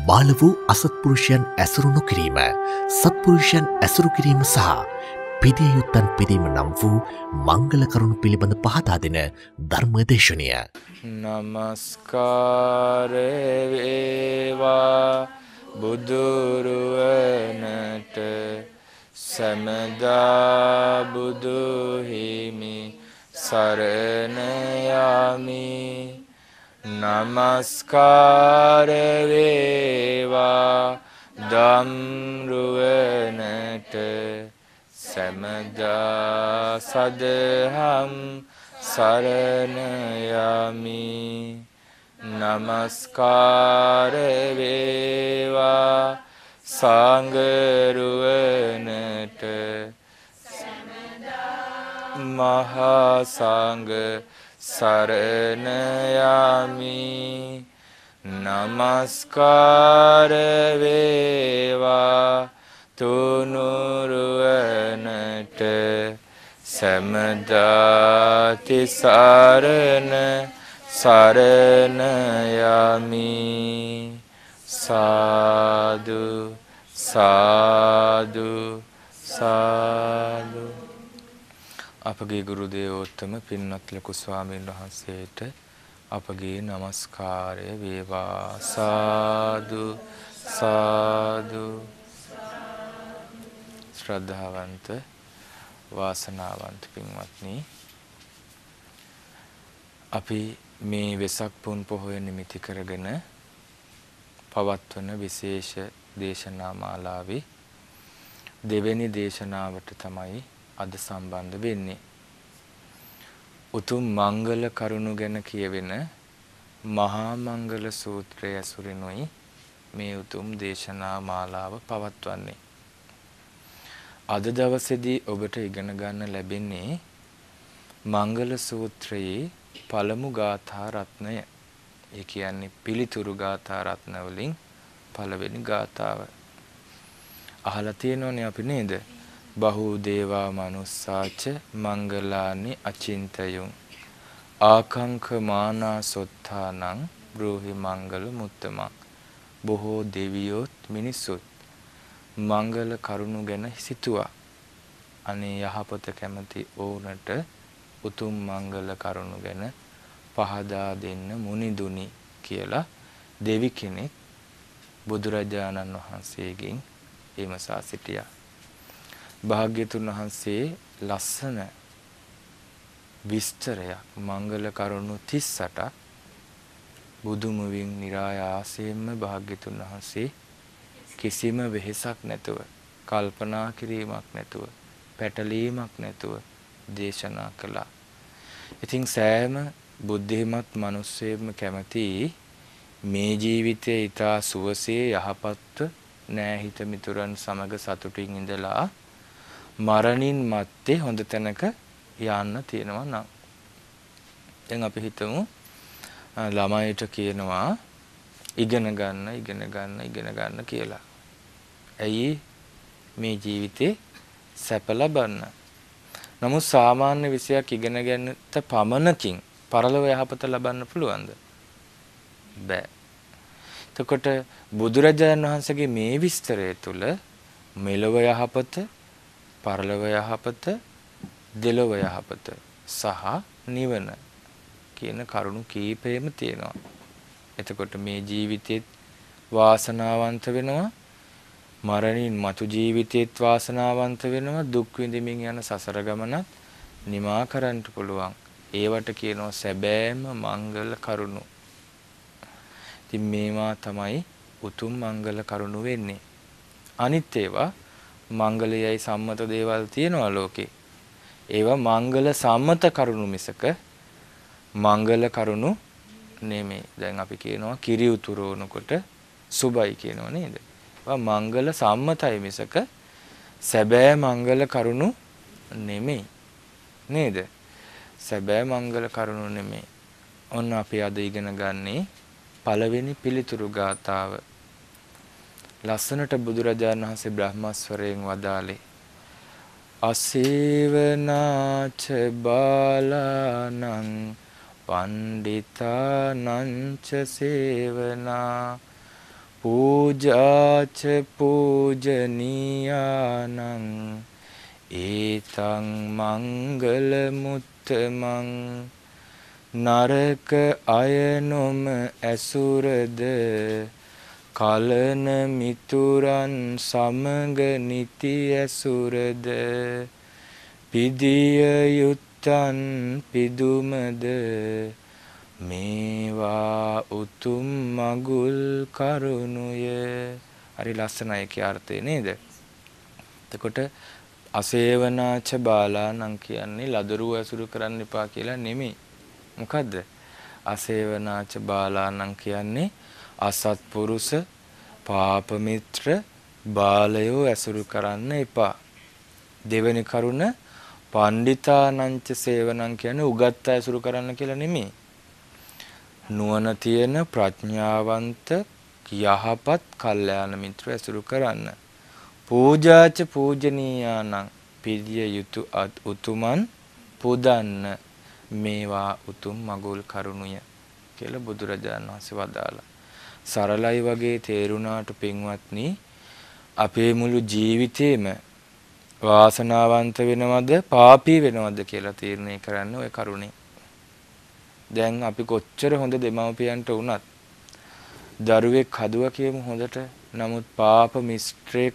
බාල වූ අසත්පුරුෂයන් ඇසුරු නොකිරීම, සත්පුරුෂයන් ඇසුරු කිරීම සහ පිදිය යුත්තන් පිදීම නම් වූ මංගල කරුණු පිළිබඳ පහදා දෙන ධර්ම දේශනය. නමස්කාර වේවා බුදුරුවනට සමදා බුදු හිමි සරණ යමි. නමස්කාර වේවා ධම්රුවනට සමදා සදහම් සරණ යමි. නමස්කාර වේවා සංඝරුවනට මහා සංඝ සරණ යමි. නමස්කාර වේවා තුනුරුවනට සමදා තිසරණ සරණ යමි. සාදු සාදු සාදු. අපගේ ගුරු දේවෝත්තම පින්වත් ලොකු ස්වාමීන් වහන්සේට අපගේ নমස්කාරය වේවා. සාදු සාදු. ශ්‍රද්ධාවන්ත වාසනාවන්ත පින්වත්නි, අපි මේ වෙසක් පුන් පොහොය නිමිති කරගෙන පවත්වන විශේෂ දේශනා මාලාවේ දෙවෙනි දේශනාවට තමයි අද සම්බන්ධ වෙන්නේ. උතුම් මංගල කරුණු ගැන කියවෙන මහා මංගල සූත්‍රය ඇසුරිනුයි මේ උතුම් දේශනා මාලාව පවත්වන්නේ. අද දවසේදී ඔබට ඉගෙන ගන්න ලැබෙන්නේ මංගල සූත්‍රයේ පළමු ගාථා රත්නය. ඒ කියන්නේ පිළිතුරු ගාථා රත්න වලින් පළවෙනි ගාථාව. අහලා තියෙනවනේ අපි නේද? බහූ දේවා මනුස්සාච මංගලානි අචින්තයුං ආකංක මානා සොත්තානං බ්‍රෝහි මංගල මුත්තමං. බොහෝ දෙවියොත් මිනිසුත් මංගල කරුණු ගැන සිතුවා. අනේ යහපත කැමති ඕනට උතුම් මංගල කරුණු ගැන පහදා දෙන්න මුනිදුනි කියලා දෙවි කෙනෙක් බුදුරජාණන් වහන්සේගෙන් විමසා සිටියා. භාග්‍යතුන් වහන්සේ ලස්සන විස්තරයක් මංගල කරුණු 38ක් බුදුමුවින් නිරායාසයෙන්ම භාග්‍යතුන් වහන්සේ කිසිම වෙහෙසක් නැතුව, කල්පනා කිරීමක් නැතුව, පැටලීමක් නැතුව දේශනා කළා. ඉතින් සෑම බුද්ධිමත් මිනිස්සෙම කැමති මේ ජීවිතයේ ඊටා සුවසේ යහපත් නෑ හිත මිතුරන් සමග සතුටින් ඉඳලා මරණින් මත්තේ හොඳ තැනක යන්න තියෙනවා නම්. දැන් අපි හිතමු ළමයිට කියනවා ඉගෙන ගන්න කියලා. ඇයි මේ ජීවිතේ සැප ලබන්න. නමුත් සාමාන්‍ය විෂයක් ඉගෙන ගන්නට පමණකින් පරලොව යහපත ලබන්න පුළුවන්ද? බෑ. එතකොට බුදුරජාණන් වහන්සේගේ මේ විස්තරය තුළ මෙලොව යහපත, පරලොව යහපත, දෙලොව යහපත සහ නිවන කියන කරුණු කීපෙම තියෙනවා. එතකොට මේ ජීවිතෙත් වාසනාවන්ත වෙනවා, මරණින් මතු ජීවිතෙත් වාසනාවන්ත වෙනවා, දුක් විඳින්මින් යන සසර ගමනත් නිමා කරන්න පුළුවන්. ඒවට කියනවා සැබෑම මංගල කරුණු. ඉතින් මේවා තමයි උතුම් මංගල කරුණු වෙන්නේ. අනිත් ඒවා මංගලයයි සම්මත දේවල් තියෙනවා ලෝකේ. ඒවා මංගල සම්මත කරුණු මිසක මංගල කරුණු නෙමෙයි. දැන් අපි කියනවා කිරි උතුරවනකොට සුබයි කියනවා නේද? ඒවා මංගල සම්මතයි මිසක සැබෑ මංගල කරුණු නෙමෙයි. නේද? සැබෑ මංගල කරුණු නෙමෙයි. ඔන්න අපි අද ඉගෙන ගන්නේ පළවෙනි පිළිතුරු ගාථාව. ලස්සනට බුදුරජාණන් වහන්සේ බ්‍රහ්මස්වරයෙන් වදාළේ අසේවනාච බාලානං පණ්ඩිතානං ච සේවනා පූජාච පූජනීයානං ඒතං මංගල මුත්තමං නරක අයනොම ඇසුරද කලන මිතුරන් සමග නිති ඇසුරද පිදිය යුත්තන් පිදුමද මේවා උතුම් මගුල් කරුණුය. හරි ලස්සනයි ඒකේ අර්ථය නේද? එතකොට අසේවනාච බාලාණන් කියන්නේ ලදරුව ඇසුරු කරන්න එපා කියලා නෙමෙයි. මොකද්ද? අසේවනාච බාලාණන් කියන්නේ අසත්පුරුෂ පාප මිත්‍ර බාලයෝ ඇසුරු කරන්න එපා. දෙවෙනි කරුණ පණ්ඩිතානංච සේවනං කියන්නේ උගත් ඇසුරු කරන්න කියලා නෙමෙයි. නුවණ තියෙන ප්‍රඥාවන්ත යහපත් කල්යාණ මිත්‍ර ඇසුරු කරන්න. පූජාච පූජනීයානං පිළිය යුතු උතුමන් පුදන්න මේවා උතුම් මගුල් කරුණුය කියලා බුදුරජාණන් වහන්සේ වදාළා. සරලයි වගේ තේරුණාට පින්වත්නි අපේ මුළු ජීවිතේම වාසනාවන්ත වෙනවද පාපී වෙනවද කියලා තීරණය කරන්න ওই කරුණේ. දැන් අපි කොච්චර හොඳ දෙමව්පියන්ට වුණත් දරුවෙක් හදුවා කියමු හොඳට. නමුත් පාප මිත්‍රයෙක්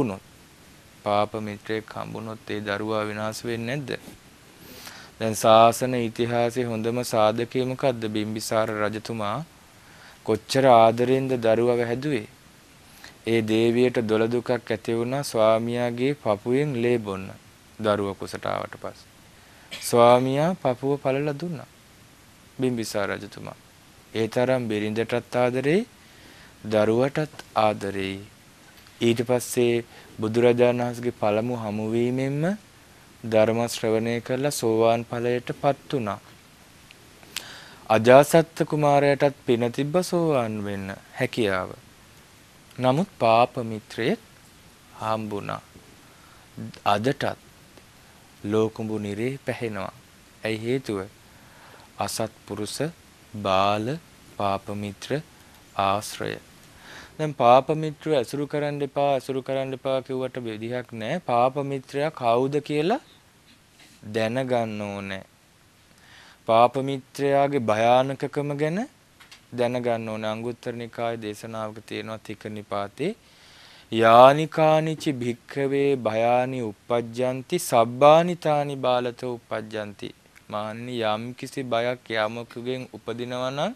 හම්බුනොත් ඒ දරුවා විනාශ වෙන්නේ නැද්ද? දැන් ශාසන ඉතිහාසයේ හොඳම සාධකය මොකද්ද? බිම්බිසාර රජතුමා කොච්චර ආදරෙන්ද දරුවව හැදුවේ. ඒ දේවියට දොළ දුකක් ඇති වුණා ස්වාමියාගේ පපුවෙන් ලේ බොන්න. දරුවා කුසට ආවට පස්සේ ස්වාමියා පපුව පළලා දුන්නා බිම්බිසාර රජතුමා. ඒ තරම් බිරිඳටත් ආදරෙයි දරුවටත් ආදරෙයි. ඊට පස්සේ බුදුරජාණන් වහන්සේගේ පළමු හමුවීමෙන්ම ධර්ම ශ්‍රවණය කරලා සෝවාන් ඵලයටපත් වුණා. අජාසත් කුමාරයාටත් පින තිබ්බ සෝවාන් වෙන්න හැකියාව. නමුත් පාප මිත්‍රයෙක් හම්බුණා. අදටත් ලෝකුඹු නිරේ පැහෙනවා. ඇයි හේතුව? අසත්පුරුෂ බාල පාප මිත්‍ර ආශ්‍රය. දැන් පාප මිත්‍රව ඇසුරු කරන්න එපා කිව්වට විදිහක් නැහැ. පාප මිත්‍රයා කවුද කියලා දැනගන්න ඕනේ. පාප මිත්‍රයාගේ භයානකකම ගැන දැනගන්න ඕනේ. අංගුත්තර නිකායේ දේශනාවක තියෙනවා තික නිපාතේ යානිකානිචි භික්ඛවේ භයානි uppajjanti සබ්බානිතානි බාලතෝ uppajjanti. මාන්නි යම් කිසි බයක් යමකගෙන් උපදිනවා නම්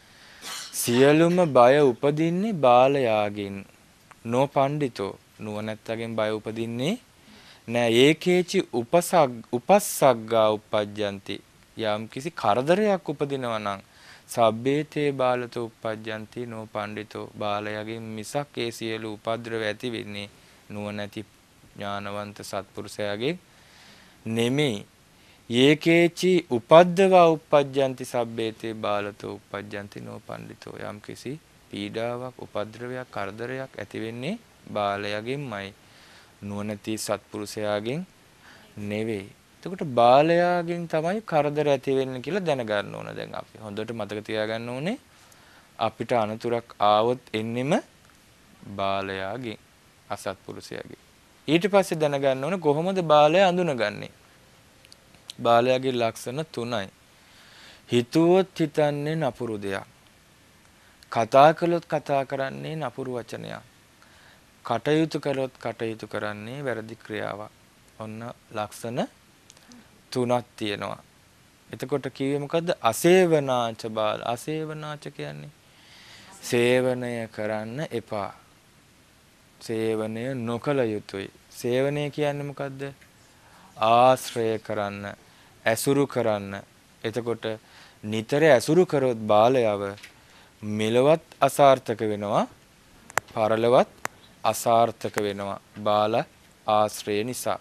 සියලුම බය උපදින්නේ බාලයාගෙන්. නෝ පණ්ඩිතෝ නුවණැත්තගෙන් බය උපදින්නේ නෑ. ඒකේචි උපස්සග්ගා uppajjanti. යම් කිසි කරදරයක් උපදිනවා නම් සබ්බේතේ බාලතෝ uppajjanti නෝ පණ්ඩිතෝ බාලයාගෙන් මිසක් ඒ සියලු උපද්‍රව ඇති වෙන්නේ නුවණැති ඥානවන්ත සත්පුරුෂයාගෙන් නෙමෙයි. ඒකේචි උපද්දවා uppajjanti සබ්බේතේ බාලතෝ uppajjanti නෝ පණ්ඩිතෝ. යම් කිසි පීඩාවක් උපද්‍රවයක් කරදරයක් ඇති වෙන්නේ බාලයාගෙන්මයි නුවණැති සත්පුරුෂයාගෙන් නෙවෙයි. එතකොට බාලයාගෙන් තමයි කරදර ඇති වෙන්නේ කියලා දැනගන්න ඕන. දැන් අපි හොඳට මතක තියාගන්න ඕනේ අපිට අනතුරක් ආවොත් එන්නෙම බාලයාගෙන් අසත්පුරුෂයාගෙන්. ඊට පස්සේ දැනගන්න ඕනේ කොහොමද බාලයා අඳුනගන්නේ? බාලයාගේ ලක්ෂණ 3යි. හිතුවොත් හිතන්නේ නපුරු දෙයක්. කතා කළොත් කතා කරන්නේ නපුරු වචනයක්. කටයුතු කළොත් කටයුතු කරන්නේ වැරදි ක්‍රියාවක්. ඔන්න ලක්ෂණ 3ක් තියෙනවා. එතකොට කිව්වේ මොකද්ද? අසේවනාච බාල. අසේවනාච කියන්නේ සේවනය කරන්න එපා. සේවනය නොකළ යුතුයි. සේවනය කියන්නේ මොකද්ද? ආශ්‍රය කරන්න, ඇසුරු කරන්න. එතකොට නිතර ඇසුරු කරොත් බාලයව මෙලවත් අසාර්ථක වෙනවා, පරලවත් අසාර්ථක වෙනවා බාල ආශ්‍රය නිසා.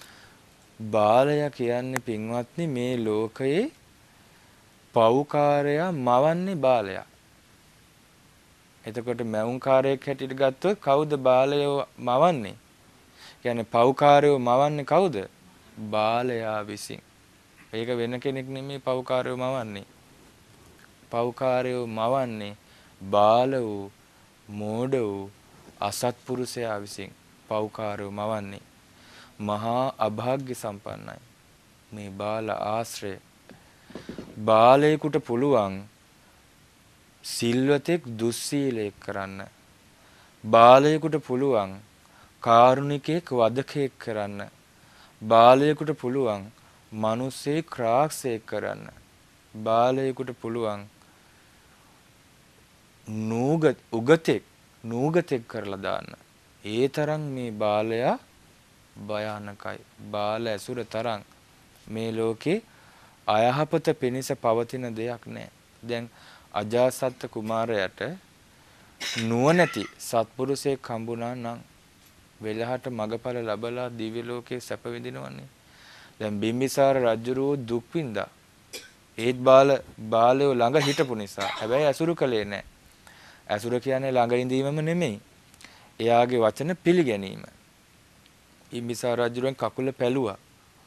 බාලයා කියන්නේ පින්වත්නි මේ ලෝකයේ පව්කාරයා මවන්නේ බාලයා. එතකොට මැවුම්කාරයෙක් හැටියට ගත්තොත් කවුද බාලයෝ මවන්නේ? කියන්නේ පව්කාරයෝ මවන්නේ කවුද? බාලයා විසින්. ඒක වෙන කෙනෙක් නෙමෙයි පව්කාරයෝ මවන්නේ. පව්කාරයෝ මවන්නේ බාල වූ මෝඩ වූ අසත්පුරුෂයා විසින් පෞකාරව මවන්නේ මහා අභාග්‍ය සම්පන්නයි. මේ බාල ආශ්‍රය බාලයෙකුට පුළුවන් සිල්වතෙක් දුස්සීලයක් කරන්න. බාලයෙකුට පුළුවන් කාරුණිකයෙක් වදකයෙක් කරන්න. බාලයෙකුට පුළුවන් මිනිස්සෙක් රාක්ෂසයෙක් කරන්න. බාලයෙකුට පුළුවන් නූගතෙක් කරලා දාන්න. ඒ තරම් මේ බාලයා භයානකයි. බාල ඇසුර තරම් මේ ලෝකේ අයහපත පිණිස පවතින දෙයක් නැහැ. දැන් අජාසත් කුමාරයාට නුවණැති සත්පුරුෂයෙක් හම්බුණා නම් වෙලහට මගඵල ලැබලා දිව්‍ය ලෝකේ සැප විඳිනවනේ. දැන් බිම්බිසාර රජුරෝ දුක් විඳා. ඒත් බාලයෝ ළඟ හිටපු නිසා. හැබැයි ඇසුරු කළේ නැහැ. ඇසුර කියන්නේ ළඟ ඉඳීමම නෙමෙයි. එයාගේ වචන පිළිගැනීම. බිම්බිසාර රජුරෙන් කකුල පැලුවා.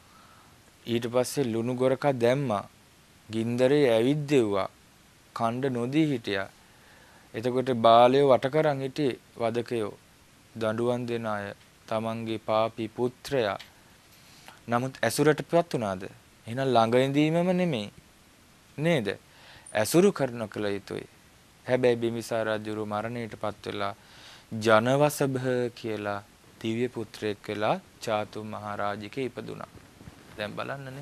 ඊට පස්සේ ලුණු ගොරක දැම්මා. ගින්දරේ ඇවිද්දෙව්වා. කණ්ඩ නොදී හිටියා. එතකොට බාලයෝ වට කරන් හිටියේ වදකයෝ. දඬුවම් දෙන අය තමන්ගේ පාපී පුත්‍රයා. නමුත් ඇසුරටපත් උනාද? එහෙනම් ළඟ ඉඳීමම නෙමෙයි. නේද? ඇසුරු කරන කල යුතුයි. හැබැයි බිම්බිසාර රජු මරණයටපත් වෙලා ජනවසභ කියලා දිව්‍ය පුත්‍රයෙක් වෙලා චාතු මහරජකේ ඉපදුනා. දැන් බලන්නනේ.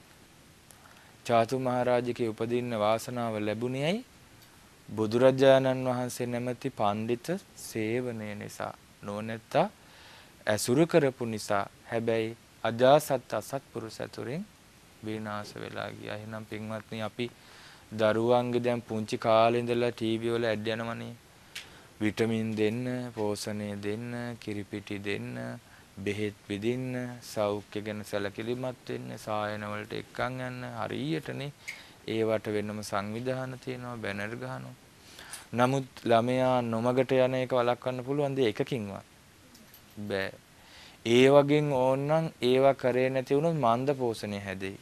චාතු මහරජකේ උපදින්න වාසනාව ලැබුණේ ඇයි? බුදුරජාණන් වහන්සේ නැමැති පඬිත සේවනය නිසා. නොනැත්තා ඇසුරු කරපු නිසා. හැබැයි අජාසත් අසත්පුරුෂ ඇතුරෙන් විනාශ වෙලා ගියා. එහෙනම් පින්වත්නි අපි දරුවන්ගේ දැන් පුංචි කාලේ ඉඳලා ටීවී වල ඇඩ් යනවනේ. විටමින් දෙන්න, පෝෂණය දෙන්න, කිරිපිටි දෙන්න, බෙහෙත් විදින්න, සෞඛ්‍ය ගැන සැලකිලිමත් වෙන්න, සායන වලට එක්කන් යන්න හරියටනේ. ඒවට වෙනම සංවිධාන තියෙනවා, බැනර් ගහනවා. නමුත් ළමයා නොමගට යන එක වළක්වන්න පුළුවන් දෙයක් එකකින්වත් බෑ. ඒ වගේන් ඕනනම් ඒවා කරේ නැති වුණොත් මන්ද පෝෂණය හැදෙයි.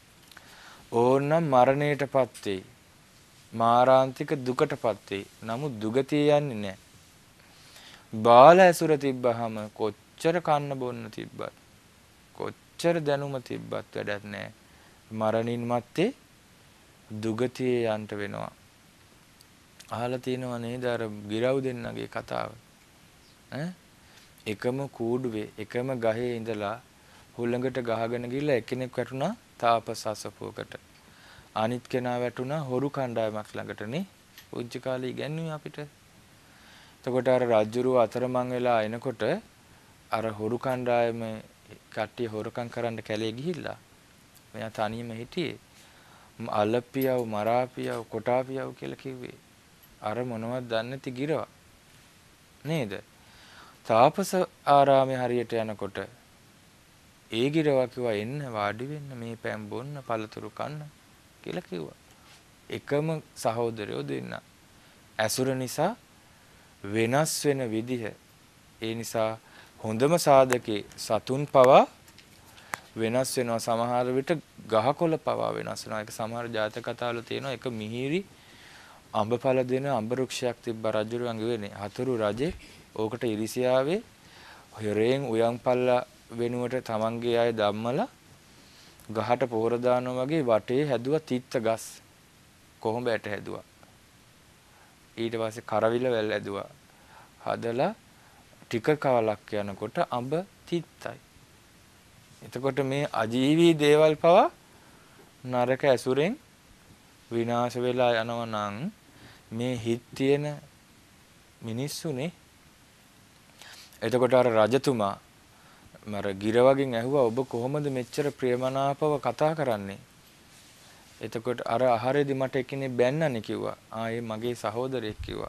ඕනනම් මරණයටපත් වෙයි. මාරාන්තික දුකටපත් වෙයි. නමුත් දුගතිය යන්නේ නැහැ. බාල ඇසුර තිබ්බහම කොච්චර කන්න බොන්න තිබ්බත් කොච්චර දැනුම තිබ්බත් වැඩක් නැහැ. මරණින් මත්තේ දුගතිය යන්න වෙනවා. අහලා තියෙනව නේද අර ගිරව් දෙන්නගේ කතාව? එකම කූඩුවේ එකම ගහේ ඉඳලා හුළඟට ගහගෙන ගිහලා එක්කෙනෙක් වැටුණා තාපස අසපුවකට. අනිත් කෙනා වැටුණා හොරු කණ්ඩායමක් ළඟටනේ. පුංචි කාලේ ඉගෙනුවේ අපිට. එතකොට අර රජුරුව අතරමං වෙලා එනකොට අර හොරු කණ්ඩායමේ කට්ටිය හොරකම් කරන්න කැලේ ගිහිල්ලා මෙයා තනියම හිටියේ. අලපියව මරාපියව කොටාපියව කියලා කිව්වේ. අර මොනවද දන්නේ නැති ගිරවා. නේද? තාපස ආරාමේ හරියට යනකොට ඒ ගිරවා කිව්වා එන්න වාඩි වෙන්න මේ පෑන් බොන්න පළතුරු කන්න කියලා කිව්වා. එකම සහෝදරයෝ දෙන්න. ඇසුර නිසා වෙනස් වෙන විදිහ. ඒ නිසා හොඳම සාධකේ සතුන් පවා වෙනස් වෙනවා. සමහර විට ගහකොළ පවා වෙනස් වෙනවා. ඒක සමහර ජාතක කතාවල තියෙනවා. එක මිහිරි අඹඵල දෙන අඹ වෘක්ෂයක් තිබ්බ රජුරුවන්ගේ වෙන්නේ. හතුරු රජේ ඕකට ඉරිසියාවේ හොරෙන් උයන්පල්ලා වෙනුවට තමන්ගේ අය ධම්මලා ගහට පොහොර දානවා වගේ වටේ හැදුවා තිත්ත ගස්. කොහොඹ ඇට හැදුවා. ඊට පස්සේ කරවිල වැල් හැදුවා. හදලා ටික කාලක් යනකොට අඹ තිත්තයි. එතකොට මේ අජීවී දේවල් පවා නරක ඇසුරෙන් විනාශ වෙලා යනවා නම් මේ හිත් තියෙන මිනිස්සුනේ. එතකොට අර රජතුමා මර ගිරවගෙන් ඇහුවා ඔබ කොහොමද මෙච්චර ප්‍රියමනාපව කතා කරන්නේ? එතකොට අර ආහාරෙදි මට එක්කෙනෙක් බැන්නනේ කිව්වා. ඒ මගේ සහෝදරයෙක් කිව්වා.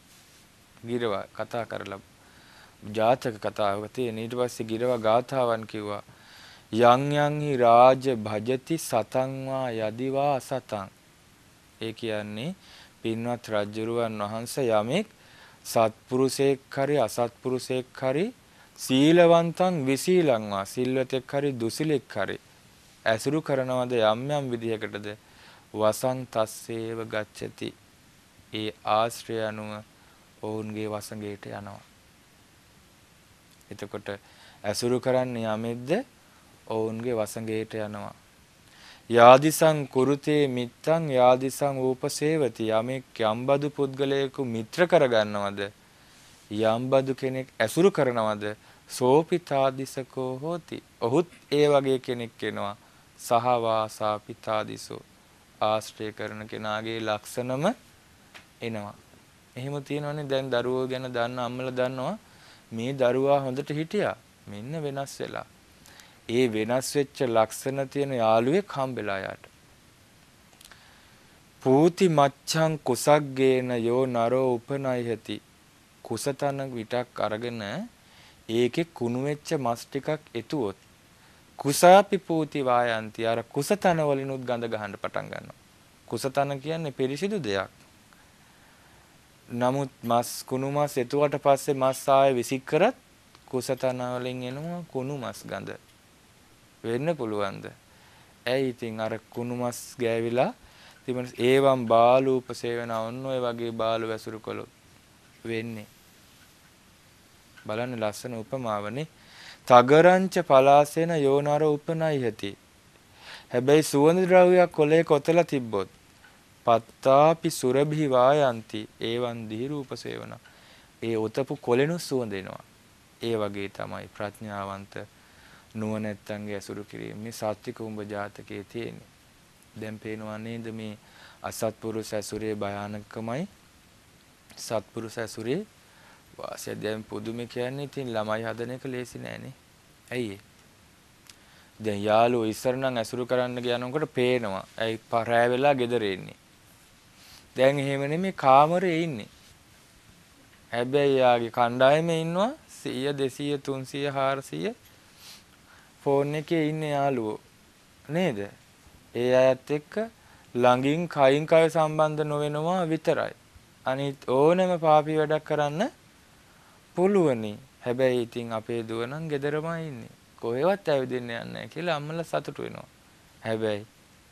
ගිරවා කතා කරලා ජාතක කතාවක තියෙන. ඊට පස්සේ ගිරවා ගාථාවන් කිව්වා. යං යං හි රාජ භජති සතං වා යදිවා අසතං. ඒ කියන්නේ පින්වත් රජුරුවන් වහන්සේ යමෙක් සත්පුරුෂයෙක් හරි අසත්පුරුෂයෙක් හරි සීලවන්තං විසීලං වා සිල්වතෙක් හරි දුසිලෙක් හරි ඇසුරු කරනවද යම් යම් විදිහකටද වසං තස්සේව ගච්ඡති. ඒ ආශ්‍රය අනුව ඔවුන්ගේ වසඟයට යනවා. එතකොට ඇසුරු කරන්නේ යමෙක්ද ඔවුන්ගේ වසඟයට යනවා. යාදිසං කුරුතේ මිත්තං යාදිසං ූපසේවති යමෙක් යම්බදු පුද්ගලයෙකු මිත්‍ර කරගන්නවද යම්බදු කෙනෙක් ඇසුරු කරනවද සෝපිතාදිසකෝ හෝති ඔහුත් ඒ වගේ කෙනෙක් වෙනවා සහවාසා පිතාදිසෝ ආශ්‍රය කරන කෙනාගේ ලක්ෂණම එනවා. එහෙම තියෙනවනේ දැන් දරුවෝ ගැන දන්න අම්මලා දන්නවා මේ දරුවා හොඳට හිටියා මෙන්න වෙනස් වෙලා. ඒ වෙනස් වෙච්ච ලක්ෂණ තියෙන යාළුවෙක් හම්බෙලා යාට. පූති මච්ඡං කුසග්ගේන යෝ නරෝ උපනයිහති කුසතන විටක් අරගෙන ඒකේ කුණු වෙච්ච මස් ටිකක් එතුවොත් කුසාපි පූති වායන්ති අර කුසතන වලිනුත් ගඳ ගහන්න පටන් ගන්නවා. කුසතන කියන්නේ පිරිසිදු දෙයක්. නමුත් මස් කුණු මස් එතුවට පස්සේ මස් ආයේ විසික් කරත් කුසතන වලින් එනවා කුණු මස් ගඳ. වෙන්න පුළුවන්ද? ඇයි ඉතින් අර කුණු මස් ගෑවිලා තිබෙන ඒවම් බාලූපසේවන ඔන්න ඔය වගේ බාලු වැසුරු කළොත් වෙන්නේ. බලන්න ලස්සන උපමාවනේ. තගරංච පලාසේන යෝනර උපනයිහති. හැබැයි සුවඳ ද්‍රව්‍යයක් කොලේ කොතලා තිබ්බොත් පත්තාපි සුරභි වායන්ති ඒවන් දීරූපසේවන. ඒ උතපු කොලෙනු සුවඳ එනවා. ඒ වගේ තමයි ප්‍රඥාවන්ත නුවණැත්තන්ගේ ඇසුරු කිරීම මේ සත්‍වික උඹ ජාතකයේ තියෙන්නේ. දැන් පේනවා නේද මේ අසත්පුරුෂ ඇසුරේ භයානකමයි සත්පුරුෂ ඇසුරේ වාසිය. දැන් පුදුම කියන්නේ ඉතින් ළමයි හදන එක ලේසි නෑනේ. ඇයි ඒ? දැන් යාළුවෝ ඉස්සර නම් ඇසුරු කරන්න ගියනකොට පේනවා. ඇයි පරෑ වෙලා ගෙදර එන්නේ. දැන් එහෙම නෙමෙයි කාමරේ ඉන්නේ. හැබැයි යාගේ කණ්ඩායමේ ඉන්නවා 100 200 300 400 ෆෝන් එකේ ඉන්නේ යාළුවෝ නේද? ඒ අයත් එක්ක ළඟින් කයින් කය සම්බන්ධ නොවෙනවා විතරයි. අනිත් ඕනෑම පාපී වැඩක් කරන්න පුළුවනි. හැබැයි ඉතින් අපේ දුව නම් ගෙදරමයි ඉන්නේ. කොහෙවත් ඇවිදින්න යන්නේ නැහැ කියලා අම්මලා සතුටු වෙනවා. හැබැයි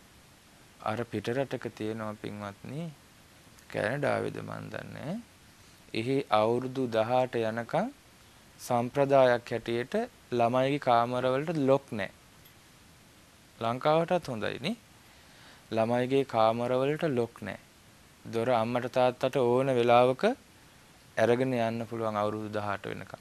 අර පිටරටක තියෙනවා පින්වත්නි කැනඩාවේද මන් දන්නේ. එහි අවුරුදු 18 යනකම් සම්ප්‍රදායක් හැටියට ළමයිගේ කාමරවලට ලොක් නැහැ. ලංකාවටත් හොඳයි නේ. ළමයිගේ කාමරවලට ලොක් නැහැ. දොර අම්මට තාත්තට ඕන වෙලාවක අරගෙන යන්න පුළුවන් අවුරුදු 18 වෙනකම්.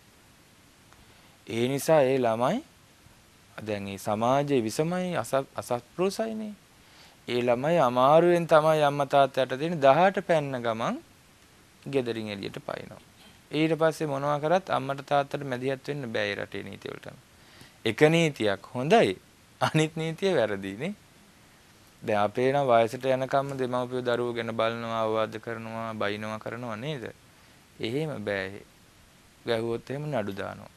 ඒ නිසා ඒ ළමයි දැන් මේ සමාජයේ විසමයි අසත්පුරුසයිනේ. ඒ ළමයි අමාරුවෙන් තමයි අම්මා තාත්තට දෙන 18 පැන්න ගමන් ගෙදරින් එළියට පයින්නවා. ඊට පස්සේ මොනවා කරත් අම්මට තාත්තට මැදිහත් වෙන්න බෑ ඒ රටේ නීති වලට. එක නීතියක් හොඳයි අනිත් නීතිය වැරදිනේ. දැන් අපේ නම් වයසට යනකම් දෙමව්පියෝ දරුවෝ ගැන බලනවා අවවාද කරනවා බයිනවා කරනවා නේද? එහෙම බෑ. ගැහුවොත් එහෙම නඩු දානවා.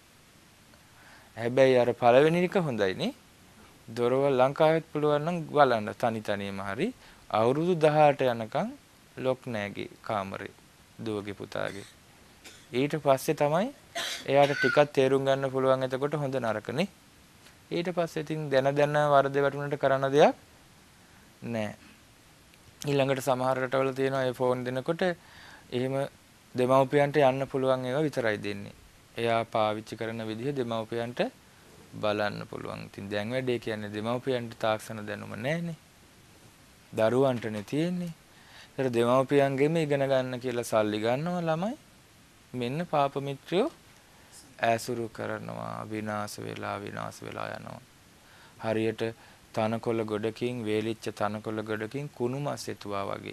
හැබැයි අර පළවෙනි එක හොඳයි නේ. දොරවල් ලංකාවෙත් පුළුවන් නම් බලන්න තනි තනියම හරි අවුරුදු 18 යනකම් ලොක් නැගේ කාමරේ දුවගේ පුතාගේ. ඊට පස්සේ තමයි එයාට ටිකක් තේරුම් ගන්න පුළුවන් එතකොට හොඳ නරකනේ. ඊට පස්සේ ඉතින් දැන වරද වැටුණට කරන්න දෙයක් නැහැ. ඊළඟට සමහර රටවල තියෙනවා ඒ ෆෝන් දෙනකොට එහෙම දෙමව්පියන්ට යන්න පුළුවන් ඒවා විතරයි දෙන්නේ. එයා පාවිච්චි කරන විදිහ දෙමව්පියන්ට බලන්න පුළුවන්. ඉතින් දැන් වැඩේ කියන්නේ දෙමව්පියන්ට තාක්ෂණ දැනුම නැහැනේ. දරුවන්ටනේ තියෙන්නේ. ඒතර දෙමව්පියන්ගෙම ඉගෙන ගන්න කියලා සල්ලි ගන්නවා ළමයි. මෙන්න පාප මිත්‍රයෝ ඇසුරු කරනවා විනාශ වෙලා යනවා. හරියට තනකොළ ගොඩකින් වේලිච්ච තනකොළ ගොඩකින් කුණු මස් එතුවා වගේ.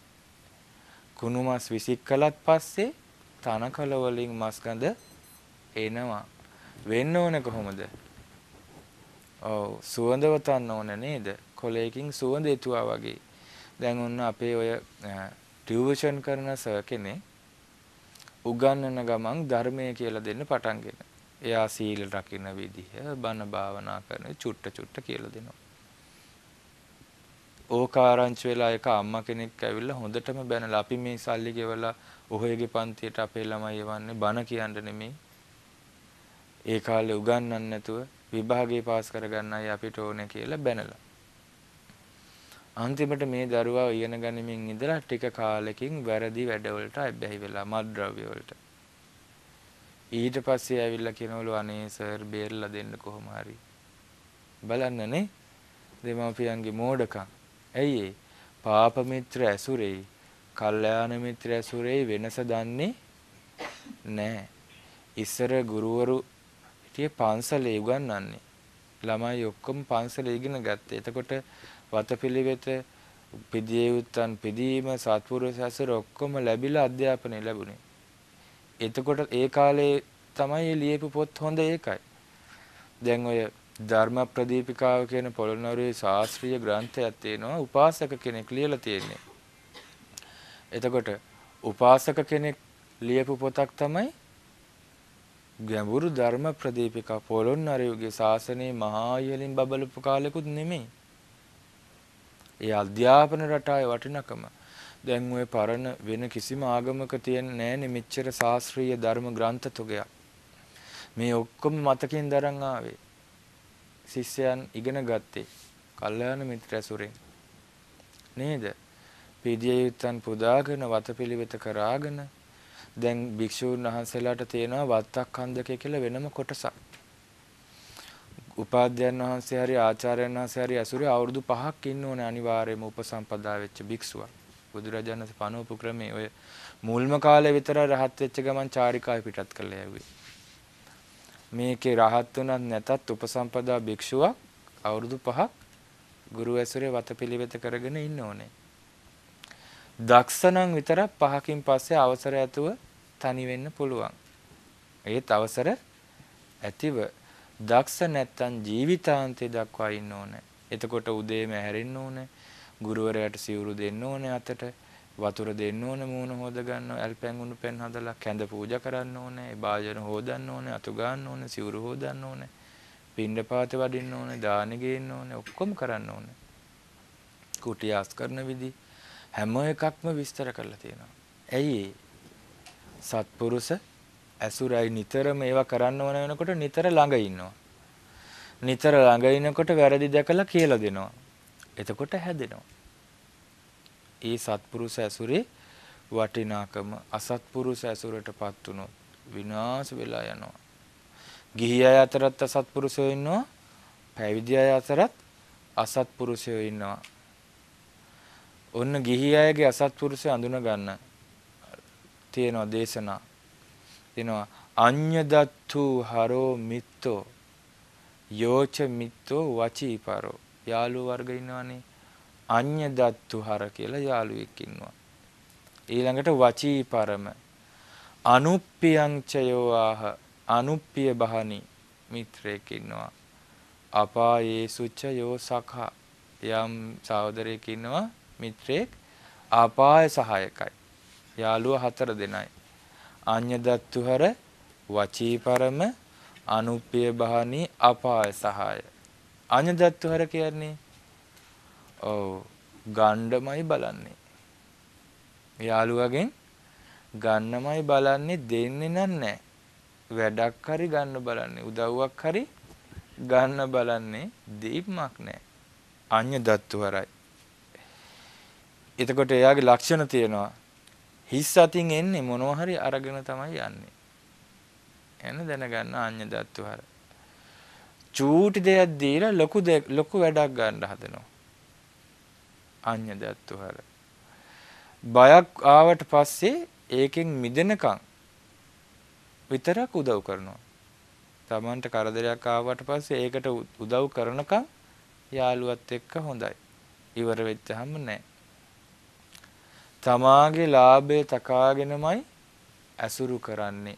කුණු මස් විසික් කළත් පස්සේ තනකොළ වලින් මස් ගඳ එනවා. වෙන්න ඕන කොහොමද? ඔව් සුවඳව තන්න ඕන නේද? කොළයකින් සුවඳ එතුවා වගේ. දැන් ඔන්න අපේ ඔය ටියුෂන් කරන සර් කෙනෙක් උගන්වන ගමන් ධර්මය කියලා දෙන්න පටන්ගෙන. එයා සීල රකින්න විදිහ, බණ භාවනා කරන චුට්ට කියලා දෙනවා. ඕකාරංචි වෙලා එක අම්මා කෙනෙක් ඇවිල්ලා හොඳටම බැනලා අපි මේ සල්ලි ගෙවලා ඔහේගේ පන්තියට අපේ ළමයි යවන්නේ බණ කියන්න නෙමෙයි. ඒ කාලේ උගන්වන්න නැතුව විභාගේ පාස් කරගන්නයි අපිට ඕනේ කියලා බැනලා. අන්තිමට මේ දරුවා ඉගෙන ගනිමින් ඉඳලා ටික කාලෙකින් වැරදි වැඩවලට අබ්බැහි වෙලා මත්ද්‍රව්‍ය වලට. ඊට පස්සේ ඇවිල්ලා කියනවලු අනේ සර් බේරලා දෙන්න කොහොම හරි. බලන්නනේ දෙමාපියන්ගේ මෝඩකම්. ඇයි ඒ? පාප මිත්‍ර ඇසුරේ, කල්යාණ මිත්‍ර ඇසුරේ වෙනස දන්නේ නැහැ. ඉස්සර ගුරුවරු හිටියේ පන්සලේ උගන්වන්නේ. ළමයි ඔක්කොම පන්සලේ ඉගෙන ගත්තේ. එතකොට වතපිළිවෙත පිදියේ උත්තන් පිදීම සත්පුරුෂ ඇසුර ඔක්කොම ලැබිලා අධ්‍යාපනය ලැබුණේ. එතකොට ඒ කාලේ තමයි ලියපු පොත් හොඳ ඒකයි. දැන් ඔය ධර්ම ප්‍රදීපිකාව කියන පොළොන්නරුවේ ශාස්ත්‍රීය ග්‍රන්ථයක් තියෙනවා උපාසක කෙනෙක් ලියලා තියෙන්නේ. එතකොට උපාසක කෙනෙක් ලියපු පොතක් තමයි ගැඹුරු ධර්ම ප්‍රදීපිකා. පොළොන්නරුවේ ශාසනයේ මහා ඉහළින් බබලපු කාලෙකුත් නෙමෙයි. ඒ අධ්‍යාපන රටාවේ වටිනකම දැන් ඔය පරණ වෙන කිසිම ආගමක තියෙන්නේ නැහැනේ මෙච්චර ශාස්ත්‍රීය ධර්ම ග්‍රන්ථ තුගයක්. මේ ඔක්කොම මතකින් දරන් ආවේ. ශිෂ්‍යයන් ඉගෙන ගත්තේ කල්යාණ මිත්‍ර ඇසුරෙන්. නේද? පිදියේ යුත්තන් පුදාගෙන වතපිළිවෙත කරාගෙන දැන් භික්ෂූන් වහන්සේලාට තියෙනවා වත්තක්ඛන්දකය කියලා වෙනම කොටසක්. උපාධ්‍යයන් වහන්සේ හරි ආචාර්යයන් වහන්සේ හරි ඇසුරේ අවුරුදු 5ක් ඉන්න ඕනේ අනිවාර්යයෙන්ම උපසම්පදා වෙච්ච භික්ෂුවක්. බුදුරජාණන් වහන්සේ පනවපු ක්‍රමයේ ඔය මුල්ම කාලේ විතර රහත් වෙච්ච ගමන් චාරිකාව පිටත් කළා යුවේ. මේකේ රහත් වුණත් නැතත් උපසම්පදා භික්ෂුවක් අවුරුදු 5ක් ගුරු ඇසුරේ වතපිළිවෙත කරගෙන ඉන්න ඕනේ. දක්ෂණන් විතරක් 5කින් පස්සේ අවසර ඇතුව තනි වෙන්න පුළුවන්. ඒත් අවසර ඇතිව දක්ෂ නැත්තම් ජීවිතාන්තය දක්වා ඉන්න ඕනේ. එතකොට උදේම ඇහැරෙන්න ඕනේ. ගුරුවරයාට සිවුරු දෙන්න ඕනේ අතට. වතුර දෙන්න ඕනේ මූණ හොද ගන්න. ඇල්පැන් උණු පෙන් හදලා කැඳ පූජා කරන්න ඕනේ. භාජන හොදන්න ඕනේ. අතු ගන්න ඕනේ. සිවුරු හොදන්න ඕනේ. පින්ඩපාත වඩින්න ඕනේ. දානෙ ගේන්න ඕනේ. ඔක්කොම කරන්න ඕනේ. කුටි ආස් කරන විදි හැම එකක්ම විස්තර කරලා තියෙනවා. ඇයි සත්පුරුෂ ඇසුරයි නිතරම ඒවා කරන්න ඕන වෙනකොට නිතර ළඟ ඉන්නවා. නිතර ළඟ ඉනකොට වැරදි දැකලා කියලා දෙනවා. එතකොට හැදෙනවා. ඒ සත්පුරුෂ ඇසුරේ වටිනාකම අසත්පුරුෂ ඇසුරටපත් වුණොත් විනාශ වෙලා යනවා. ගිහි අය අතරත් අසත්පුරුෂයෝ ඉන්නවා. පැවිදි අය අතරත් අසත්පුරුෂයෝ ඉන්නවා. ඔන්න ගිහි අයගේ අසත්පුරුෂය අඳුන ගන්න තියෙනවා දේශනා. තියෙනවා අඤ්ඤදත්තු හරෝ මිත්තෝ යෝච මිත්තෝ වචීපරෝ. යාළු වර්ග ඉන්නවනේ. අඤ්ඤදත්තු හර කියලා යාළුවෙක් ඉන්නවා. ඊළඟට වචීපරම අනුප්පියං චයෝ ආහ අනුප්පිය බහනි මිත්‍රයෙක් ඉන්නවා. අපායේසු චයෝ සඛා යම් සහෝදරයෙක් ඉන්නවා මිත්‍රයෙක් අපාය සහායකයි. යාළුවා 4 දෙනයි. අඤ්ඤදත්තු හර වචීපරම අනුප්පිය බහනි අපාය සහාය. අඤ්ඤදත්තු හර කියන්නේ ගණ්ඩමයි බලන්නේ. යාළුවගෙන් ගන්නමයි බලන්නේ දෙන්නේ නැහැ. වැඩක් හරි ගන්න බලන්නේ උදව්වක් හරි ගන්න බලන්නේ දීප්මක් නැහැ. අඤ්ඤදත්තු හරයි. එතකොට එයාගේ ලක්ෂණ තියෙනවා. හිස් අතින් එන්නේ මොනවා හරි අරගෙන තමයි යන්නේ. එන්න දැනගන්න අඤ්ඤදත්තු හර. චූටි දෙයක් දීලා ලොකු වැඩක් ගන්න හදනවා. අඤ්ඤදත්තු හර. බයක් ආවට පස්සේ ඒකෙන් මිදෙනකන් විතරක් උදව් කරනවා. Tamanට කරදරයක් ආවට පස්සේ ඒකට උදව් කරනකන් යාළුවත් එක්ක හොඳයි. ඉවර වෙච්චහම නැහැ. තමාගේ ලාභය තකාගෙනමයි ඇසුරු කරන්නේ.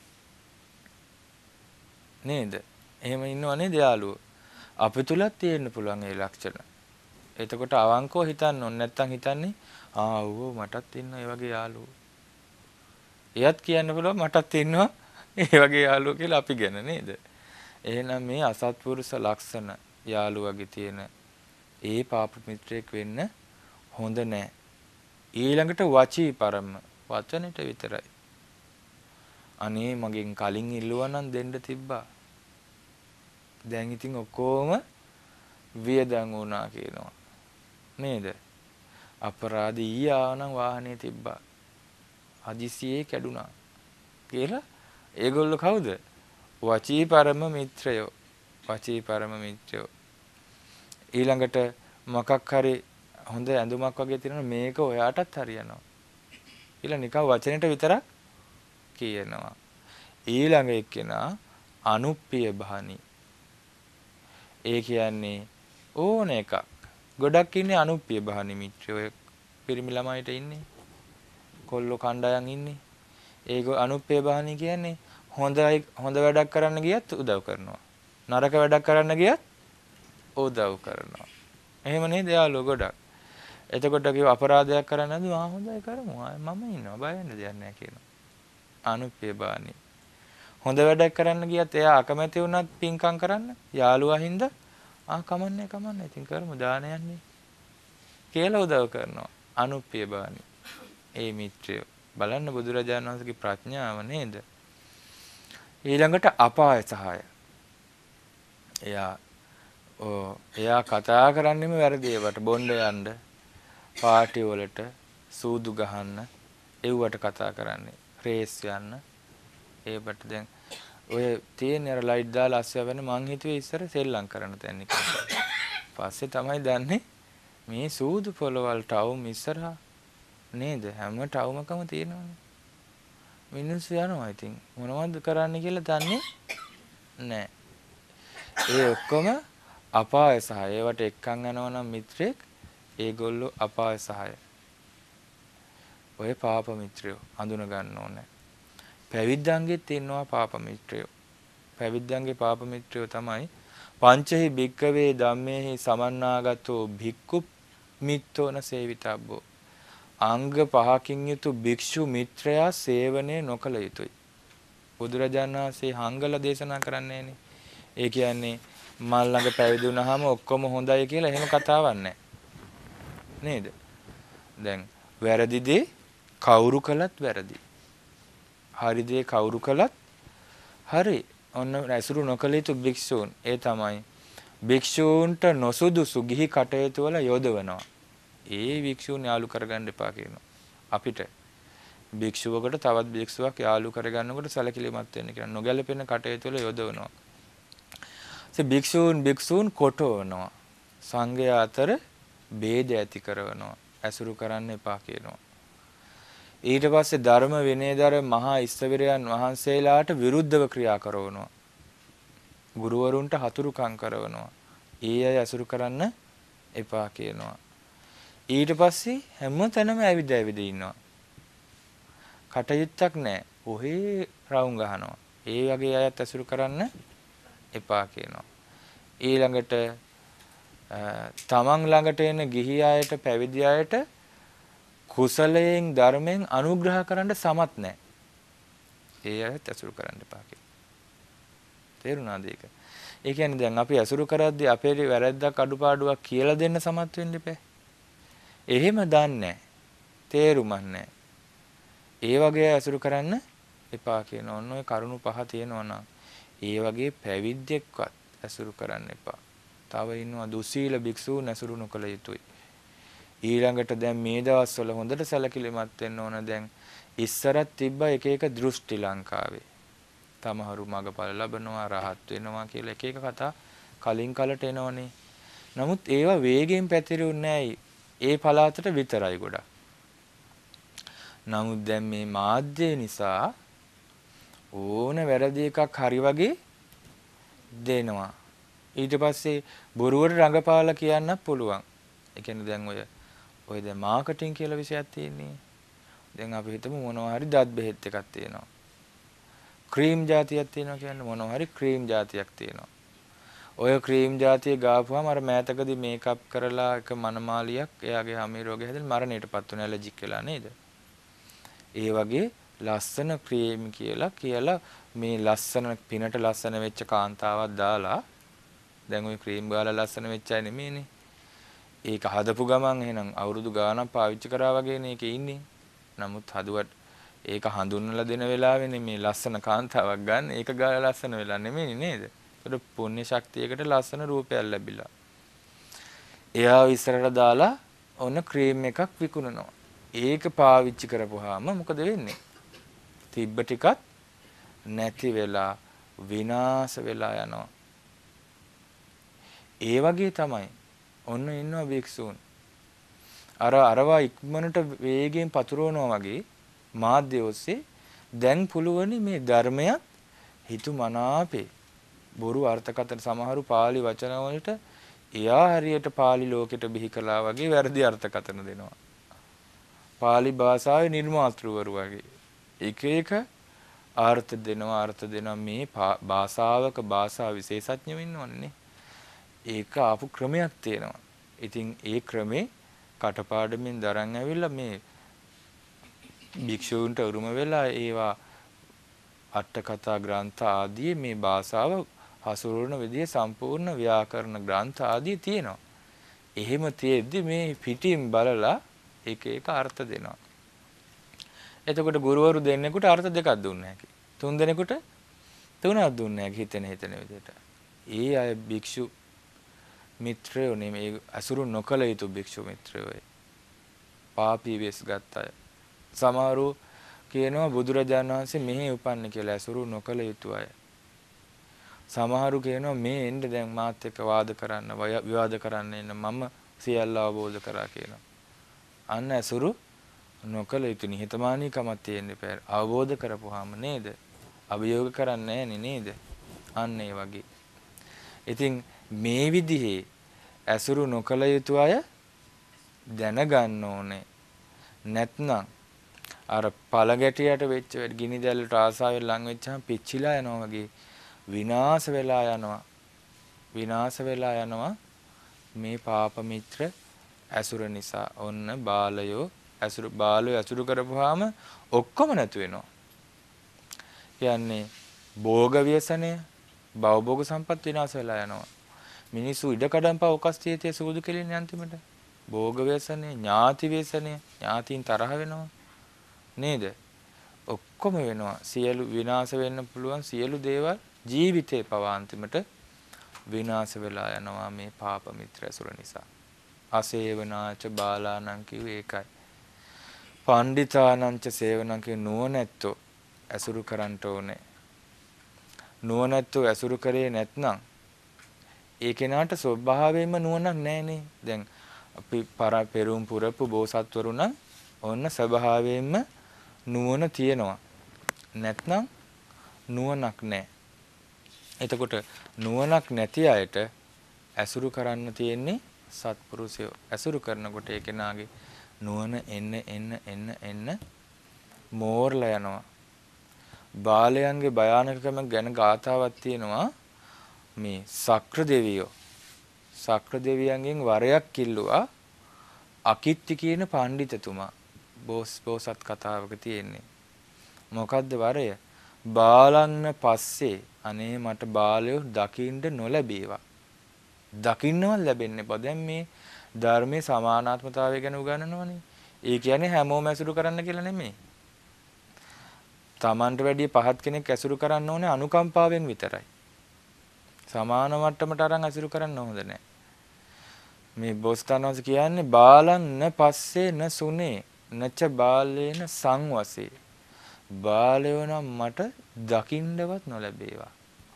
නේද? එහෙම ඉන්නව නේද යාළුවෝ? අපේ තුලත් තියෙන්න පුළුවන් ඒ ලක්ෂණ. එතකොට අවංකව හිතන්න ඕනේ. නැත්තම් හිතන්නේ ඌ මටත් ඉන්න ඒ වගේ යාළුවෝ. එයත් කියන්න පුළුවන් මටත් ඉන්නවා ඒ වගේ යාළුවෝ කියලා අපි ගැන නේද? එහෙනම් මේ අසත්පුරුෂ ලක්ෂණ යාළුවගේ තියෙන ඒ පාප මිත්‍රයෙක් වෙන්න හොඳ නැහැ. ඊළඟට වචී පරම වචනෙට විතරයි. අනේ මගෙන් කලින් ඉල්ලුවා නම් දෙන්න තිබ්බා. දැන් ඉතින් ඔක්කොම වියදම් වුණා කියනවා. නේද? අපරාධ ඊයානම් වාහනේ තිබ්බා. හදිසියේ කැඩුනා කියලා ඒගොල්ලෝ කවුද? වචී පරම මිත්‍රයෝ. වචී පරම මිත්‍රයෝ. ඊළඟට මොකක් හරි හොඳ ඇඳුමක් වගේ තියෙනවා මේක ඔයාටත් හරියනවා. ඊළඟ නිකන් වචනෙට විතරක් කියනවා. ඊළඟ එක්කෙනා අනුප්පිය බහනි. ඒ කියන්නේ ඕන එකක්. ගොඩක් ඉන්නේ අනුප්පිය බහනි මිත්‍රයෝ. පිරිමි ළමයිට ඉන්නේ. කොල්ලෝ කණ්ඩායම් ඉන්නේ. ඒක අනුප්පිය බහනි කියන්නේ හොඳ වැඩක් කරන්න ගියත් උදව් කරනවා. නරක වැඩක් කරන්න ගියත් උදව් කරනවා. එහෙම නේද යාළුවෝ ගොඩක්. එතකොට කිව්ව අපරාධයක් කරන්න නෑ හොඳයි කරමු. මම ඉන්නවා බය වෙන්න දෙයක් නෑ කියනවා. අනුප්පිය බහනි. හොඳ වැඩක් කරන්න ගියත් එයා අකමැති වුණත් පින්කම් කරන්න යාළුවා හින්දා කමන්නේ ඉතින් කරමු දාන යන්නේ කියලා උදව් කරනවා. අනුප්පිය බහනි. ඒ මිත්‍රය බලන්න බුදුරජාණන් වහන්සේගේ ප්‍රඥාව නේද? ඊළඟට අපාය සහාය. එයා කතා කරන්නේම වැරදි ඒවට බොණ්ඩ යන්න පාටි වලට සූදු ගහන්න එව්වට කතා කරන්නේ රේස් යන්න ඒකට දැන් ඔය තියෙන අර ලයිට් දාලා අස්සය වෙන මං හිතුවේ ඉස්සර සෙල්ලම් කරන තැන එක. පස්සේ තමයි දන්නේ මේ සූදු පොළවල් ටවුම් ඉස්සරහා නේද හැම ටවුමකම තියෙනවනේ. මිනිස්සු යනවා ඉතින් මොනවද කරන්න කියලා දන්නේ නැහැ. ඒ ඔක්කොම අපාය සහාය. ඒවට එක්කන් යනවා නම් මිත්‍රෙක් ඒගොල්ලෝ අපාය සහාය. ඔය පාප මිත්‍රයෝ හඳුන ගන්න ඕනේ. පැවිද්දන්ගෙත් ඉන්නවා පාප මිත්‍රයෝ. පැවිද්දන්ගේ පාප මිත්‍රයෝ තමයි පංචහි භික්කවේ ධම්මේහි සමන්නාගතෝ භික්ඛු මිත්තෝන සේවිතබ්බෝ. අංග පහකින් යුතු භික්ෂු මිත්‍රයා සේවනය නොකළ යුතුයි. බුදුරජාණන් වහන්සේ හංගල දේශනා කරන්නේනේ. ඒ කියන්නේ මල් ළඟ පැවිදි වුණාම ඔක්කොම හොඳයි කියලා එහෙම කතාවක් නැහැ. නේද? දැන් වැරදි දේ කවුරු කළත් වැරදි. හරි දේ කවුරු කළත් හරි. ඔන්න ඇසුරු නොකළ යුතු භික්ෂූන් ඒ තමයි භික්ෂූන්ට නොසුදුසු ගිහි කටයුතු වල යොදවනවා. ඒ භික්ෂූන් යාළු කරගන්න එපා කියනවා. අපිට භික්ෂුවකට තවත් භික්ෂුවක් යාළු කරගන්නකොට සැලකිලිමත් වෙන්න කියන නොගැලපෙන කටයුතු වල යොදවනවා. භික්ෂූන් කොටවනවා. සංඝයා අතර ભેද ඇති කරනවා. ඇසුරු කරන්න එපා කියනවා. ඊට පස්සේ ධර්ම විනයදර මහා ඉස්තවිරයන් වහන්සේලාට විරුද්ධව ක්‍රියා කරනවා. ගුරුවරුන්ට හතුරුකම් කරනවා. ඒ අය ඇසුරු කරන්න එපා කියනවා. ඊට පස්සේ හැම තැනම ඇවිද ඉන්නවා. කටයුත්තක් නැහැ. ඔහේ රවුම් ගහනවා. ඒ වගේ අයත් ඇසුරු කරන්න එපා කියනවා. ඊළඟට තමන් ළඟට එන ගිහි අයට පැවිදි අයට කුසලයෙන් ධර්මයෙන් අනුග්‍රහ කරන්න සමත් නැහැ. ඒ අයත් ඇසුරු කරන්න එපා කියනවා. තේරුණාද ඒක? ඒ කියන්නේ දැන් අපි ඇසුරු කරද්දී අපේ වැරද්දක් අඩුපාඩුවක් කියලා දෙන්න සමත් වෙන්න එපා. එහෙම දන්නේ තේරුමක් නැහැ. ඒ වගේ ඇසුරු කරන්න එපා කියන ඔන්න ඔය කරුණු පහ තියෙනවා නම් ඒ වගේ පැවිද්දෙක්වත් ඇසුරු කරන්න එපා. තව ඉන්නවා දුස්සීල භික්ෂූන් ඇසුරු නොකළ යුතුයි. ඊළඟට දැන් මේ දවස්වල හොඳට සැලකිලිමත් වෙන්න ඕන. දැන් ඉස්සරත් තිබ්බ එක එක දෘෂ්ටි ලංකාවේ. තමහරු මගපල ලබනවා රහත් වෙනවා කියලා එක එක කතා කලින් කලට එනවනේ. නමුත් ඒවා වේගයෙන් පැතිරුන්නේ නැහැ. ඒ පළාතට විතරයි ගොඩක්. නමුත් දැන් මේ මාධ්‍ය නිසා ඕන වැරදි එකක් හරි වගේ දෙනවා. ඊට පස්සේ බොරුවට රඟපාලා කියන්නත් පුළුවන්. ඒ කියන්නේ දැන් ඔය දැන් මාකටිං කියලා විෂයක් තියෙන්නේ. දැන් අපි හිතමු මොනවා හරි දත් බෙහෙත් එකක් තියෙනවා. ක්‍රීම් జాතියක් තියෙනවා කියන්නේ මොනවා හරි ක්‍රීම් జాතියක් තියෙනවා. ඔය ක්‍රීම් జాතිය ගාපුවාම අර මෑතකදී මේකප් කරලා එක මනමාලියක් එයාගේ හැමී රෝගය හැදෙන මරණයටපත් වුණ ඇලර්ජික් වෙලා නේද? ඒ වගේ ලස්සන ක්‍රීම් කියලා මේ ලස්සන පිනට ලස්සන වෙච්ච කාන්තාවක් දාලා දැන් ওই ක්‍රීම් ගාලා ලස්සන වෙච්ච අය නෙමෙයිනේ. ඒක හදපු ගමන් එහෙනම් අවුරුදු ගාණක් පාවිච්චි කරා වගේනේ ඒකේ ඉන්නේ. නමුත් හදුවට ඒක හඳුන්වලා දෙන වෙලාවෙනේ මේ ලස්සන කාන්තාවක් ගන්න. ඒක ගාලා ලස්සන වෙලා නෙමෙයි නේද? ඒකට පුණ්‍ය ශක්තියකට ලස්සන රූපයක් ලැබිලා. එයාව ඉස්සරහට දාලා ඔන්න ක්‍රීම් එකක් විකුණනවා. ඒක පාවිච්චි කරපුවාම මොකද වෙන්නේ? තිබ්බ ටිකත් නැති වෙලා විනාශ වෙලා යනවා. ඒ වගේ තමයි ඔන්න ඉන්නවා භික්ෂූන්. අරවා ඉක්මනට වේගයෙන් පතුරවනවා වගේ මාධ්‍ය ඔස්සේ දැන් පුළුවනි මේ ධර්මයක් හිතු මනාපේ බොරු අර්ථකථන සමහරු පාලි වචන වලට එයා හරියට පාලි ලෝකෙට බිහි කළා වගේ වැරදි අර්ථකථන දෙනවා. පාලි භාෂාවේ නිර්මාතෘවරු වගේ එක එක අර්ථ දෙනවා මේ භාෂාවක භාෂා විශේෂඥයෝ ඉන්නවනේ. ඒක ආපු ක්‍රමයක් තියෙනවා. ඉතින් ඒ ක්‍රමේ කටපාඩමින් දරන් ඇවිල්ලා මේ භික්ෂූන්ට උරුම වෙලා ඒවා අට කතා ග්‍රන්ථ ආදී මේ භාෂාව හසුරුවන විදිය සම්පූර්ණ ව්‍යාකරණ ග්‍රන්ථ ආදී තියෙනවා. එහෙම තියෙද්දි මේ පිටින් බලලා එක එක අර්ථ දෙනවා. එතකොට ගුරුවරු දෙන්නෙකුට අර්ථ දෙකක් දුන්නේ නැහැ. තුන් දෙනෙකුට තුනක් දුන්නේ නැහැ හිතෙන විදිහට. ඒ අය භික්ෂු මිත්‍රයෝ නෙමෙයි අසුරු නොකල යුතු භික්ෂු මිත්‍රයෝ. පාපී වෙස් ගත්ත අය. සමහරු කියනවා බුදුරජාණන් වහන්සේ මෙහි උපන්නේ කියලා අසුරු නොකල යුතු අය. සමහරු කියනවා මේ එන්න දැන් මාත් එක්ක වාද කරන්න විවාද කරන්න එන්න මම සියල්ල අවබෝධ කරා කියනවා. අන්න අසුරු නොකල යුතු නිහතමානීකමක් තියෙන්න බෑ. අවබෝධ කරපුවාම නේද? අභියෝග කරන්නේ නේද? අන්න ඒ වගේ. ඉතින් මේ විදිහේ අසුරු නොකල යුතු අය දැනගන්න ඕනේ. නැත්නම් අර පළගැටියට වෙච්ච ගිනි දැල්ලට ආසාවෙන් ලං වෙච්චාම පිච්චිලා යනවා වගේ විනාශ වෙලා යනවා මේ පාප මිත්‍ර අසුර නිසා. ඔන්න බාලයෝ අසුරු කරපුවාම ඔක්කොම නැතු වෙනවා. කියන්නේ භෝග ව්‍යසනය, භවභෝග සම්පත් විනාශ වෙලා යනවා. මිනිස්සු ඉඩකඩම් පවකස්තියේ සූදු කෙලින්නේ අන්තිමට. භෝග ව්‍යසනය, ඥාති ව්‍යසනය, ඥාතීන් තරහ වෙනවා. නේද? ඔක්කොම වෙනවා. සියලු විනාශ වෙන්න පුළුවන් සියලු දේවල් ජීවිතේ පවා අන්තිමට විනාශ වෙලා යනවා මේ පාප මිත්‍ර අසුර නිසා. අසේවනාච බාලාණන් කිව්වේ ඒකයි. පණ්ඩිතානංච සේවනං කිය නුවණැත්තෝ අසුරු කරන්න ඕනේ. නුවණැත්තෝ අසුරු කරේ නැත්නම් ඒ කෙනාට ස්වභාවයෙන්ම නුවණක් නැහනේ. දැන් අපි පෙරුම් පුරපු බෝසත්වරු නම් ඔන්න ස්වභාවයෙන්ම නුවණ තියෙනවා. නැත්නම් නුවණක් නැහැ. එතකොට නුවණක් නැති අයට ඇසුරු කරන්න තියෙන්නේ සත්පුරුෂයෝ. ඇසුරු කරනකොට ඒ කෙනාගේ නුවණ එන්න මෝරලා යනවා. බාලයන්ගේ භයානකකම ගැන ගාථාවක් තියෙනවා. මේ සක්‍ර දෙවියන්ගෙන් වරයක් කිල්ලුවා අකිත්ති කියන පඬිතුමා. බෝසත් කතාවක තියෙන්නේ. මොකද්ද වරය? බාලන්න පස්සේ අනේ මට බාලයෝ දකින්න නොලැබේවා. දකින්නවත් ලැබෙන්නේ නැහැ. දැන් මේ ධර්මයේ සමානාත්මතාවය ගැන උගන්වනවනේ. ඒ කියන්නේ හැමෝම ඇසුරු කරන්න කියලා නෙමෙයි. Tamanට වැඩිය පහත් කෙනෙක් ඇසුරු කරන්න ඕනේ අනුකම්පාවෙන් විතරයි. සමාන මට්ටමට අරන් ඇසුරු කරන්න හොඳ නැහැ. මේ බෝසතාණන්ස කියන්නේ බාලන්න පස්සේ න සුනේ නච බාලේන සංවසේ. බාලයෝ නම් මට දකින්නවත් නොලැබේවා.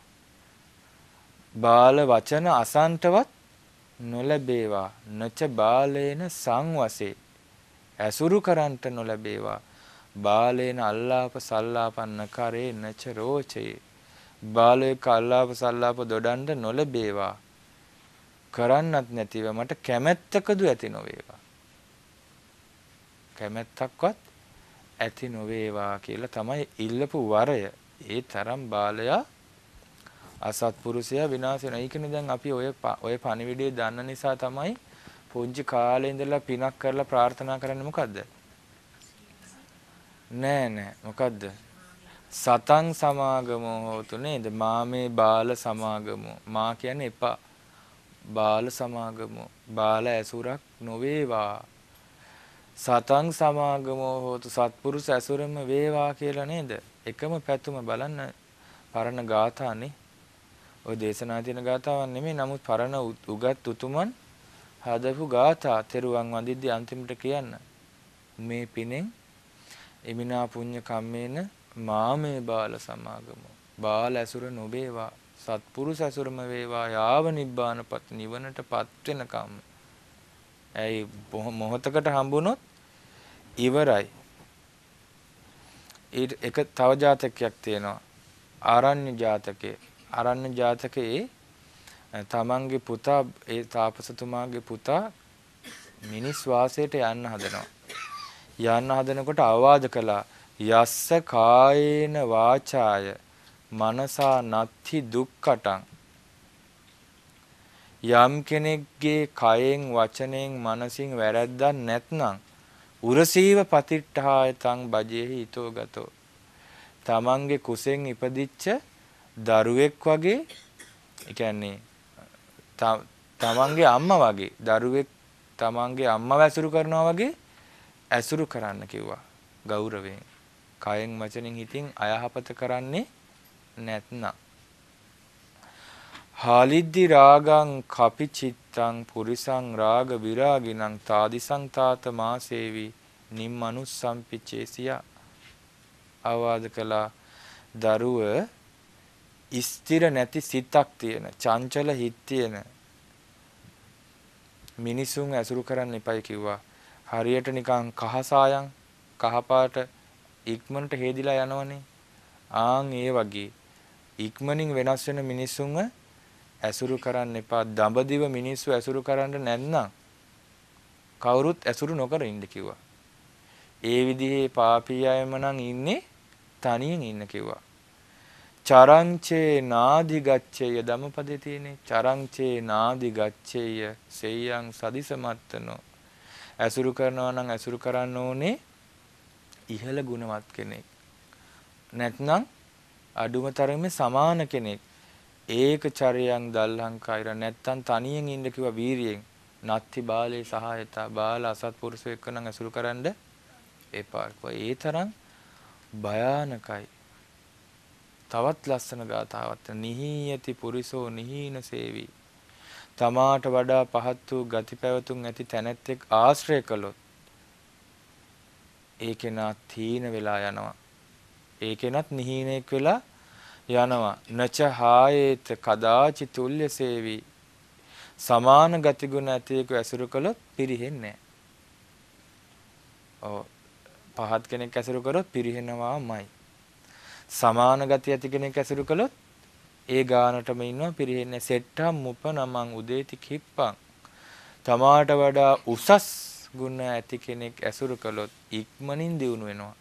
බාල වචන අසන්ටවත් නොලැබේවා. නච බාලේන සංවසේ. ඇසුරු කරන්ට නොලැබේවා. බාලේන අල්ලාප සල්ලාපන්න කරේ නච රෝචේ. බාලයක අල්ලාප සල්ලාප දොඩන්න නොලැබේවා. කරන්නත් නැතිව මට කැමැත්තකදු ඇති නොවේවා. කැමැත්තක්වත් ඇති නොවේවා කියලා තමයි ඉල්ලපු වරය. ඒ තරම් බාලයා අසත්පුරුෂයා විනාශ වෙනවා. ඒකනේ දැන් අපි ඔය පණිවිඩය දන්න නිසා තමයි පුංචි කාලේ ඉඳලා පිනක් කරලා ප්‍රාර්ථනා කරන්නේ මොකද්ද? නෑ මොකද්ද? සතං සමාගමෝ හෝතු නේද? මාමේ බාල සමාගමෝ. මා කියන්නේ එපා. බාල සමාගමෝ. බාල ඇසුරක් නොවේවා. සතං සමාගමෝ හෝතු සත්පුරුෂ ඇසුරම වේවා කියලා නේද? එකම පැතුම බලන්න පරණ ගාථානේ. ඔය දේශනා තියෙන ගාථාවක් නෙමෙයි. නමුත් පරණ උගත් උතුමන් හදපු ගාථා තෙරුවන් වඳිද්දී අන්තිමට කියන්න මේ පිනෙන් එමිනා පුඤ්ඤ කම්මේන මාමේ බාල සමාගමෝ බාල ඇසුර නොවේවා සත්පුරුෂ ඇසුරම වේවා යාව නිබ්බානපත් නිවනටපත් වෙනකම්. ඇයි මොහොතකට හම්බුනොත් ඉවරයි. ඒක තව ජාතකයක් තියෙනවා. ආරණ්‍ය ජාතකයේ. ආරණ්‍ය ජාතකයේ තමන්ගේ පුතා ඒ තාපසතුමාගේ පුතා මිනිස් වාසයට යන්න හදනවා. යන්න හදනකොට අවවාද කළා යස්ස කායේන වාචාය මනසා නත්ති දුක්ඛටං. යම් කෙනෙක්ගේ කයෙන් වචනයෙන් මනසින් වැරද්දක් නැත්නම් උරසීව පතිට්ඨායතං බජේහි ඊතෝ ගතෝ. තමන්ගේ කුසෙන් ඉපදිච්ච දරුවෙක් වගේ, ඒ කියන්නේ තමන්ගේ අම්මා වගේ දරුවෙක් තමන්ගේ අම්මව ඇසුරු කරනවා වගේ ඇසුරු කරන්න කිව්වා ගෞරවයෙන්. කයෙන් වචනෙන් හිතින් අයහපත කරන්නේ නැත්නම්. හාලිද්දි රාගං කපි චිත්තං පුරිසං රාග විරාගිනං තාදිසං තාත මාසේවි නිම්මනුස්සම්පිචේසියා. අවවාද කළා දරුව ස්ථිර නැති සිතක් තියෙන චංචල හිත් තියෙන මිනිසුන් ඇසුරු කරන්න එපයි කිව්වා. හරියට නිකන් කහසායන් කහපාට ඉක්මනට හේදිලා යනවනේ. ආන් ඒ වගේ ඉක්මනින් වෙනස් වෙන මිනිසුන්ව ඇසුරු කරන්න එපා. දඹදිව මිනිස්සු ඇසුරු කරන්න නැත්නම් කවුරුත් ඇසුරු නොකර ඉන්න කිව්වා. ඒ විදිහේ පාපී අයම නම් ඉන්නේ තනියෙන් ඉන්න කිව්වා. චරංචේ නාදි ගච්ඡේය ධම්මපදේ තියෙන්නේ. චරංචේ නාදි ගච්ඡේය සෙය්‍යං සදිසමත්තනෝ. ඇසුරු කරනවා නම් ඇසුරු කරන්න ඕනේ ඉහළ ගුණවත් කෙනෙක්. නැත්නම් අඩුම තරමේ සමාන කෙනෙක්. ඒක චරයන් දල්හංකායිර නැත්තම් තනියෙන් ඉන්න කිව්වා වීරියෙන්. නත්ති බාලේ සහායතා බාල අසත්පුරුෂයෙක් එක්ක නම් ඇසුරු කරන්න එපා. ඒ තරම් භයානකයි. තවත් ලස්සන ගාථාවක් නිහීයති පුරිසෝ නිහීන සේවි. තමාට වඩා පහත් වූ ගති පැවතුම් ඇති තැනැත්තෙක් ආශ්‍රය කළොත් ඒකේනා තීන වෙලා යනවා. ඒකේනත් නිහීනෙක් වෙලා යනවා. නච හායේත කදාචි තුල්්‍ය සේවි. සමාන ගති ගුණ ඇතියෙකු ඇසුරු කළොත් පිරිහෙන්නේ නැහැ. පහත් කෙනෙක් ඇසුරු කරොත් පිරිහෙනවාමයි. සමාන ගති ඇති කෙනෙක් ඇසුරු කළොත් ඒ ගානටම ඉන්නවා පිරිහෙන්නේ. සෙට්ටම් මුපනමං උදේති කිප්පං. තමාට වඩා උසස් ගුණ ඇති කෙනෙක් ඇසුරු කළොත් ඉක්මනින් දියුණු වෙනවා.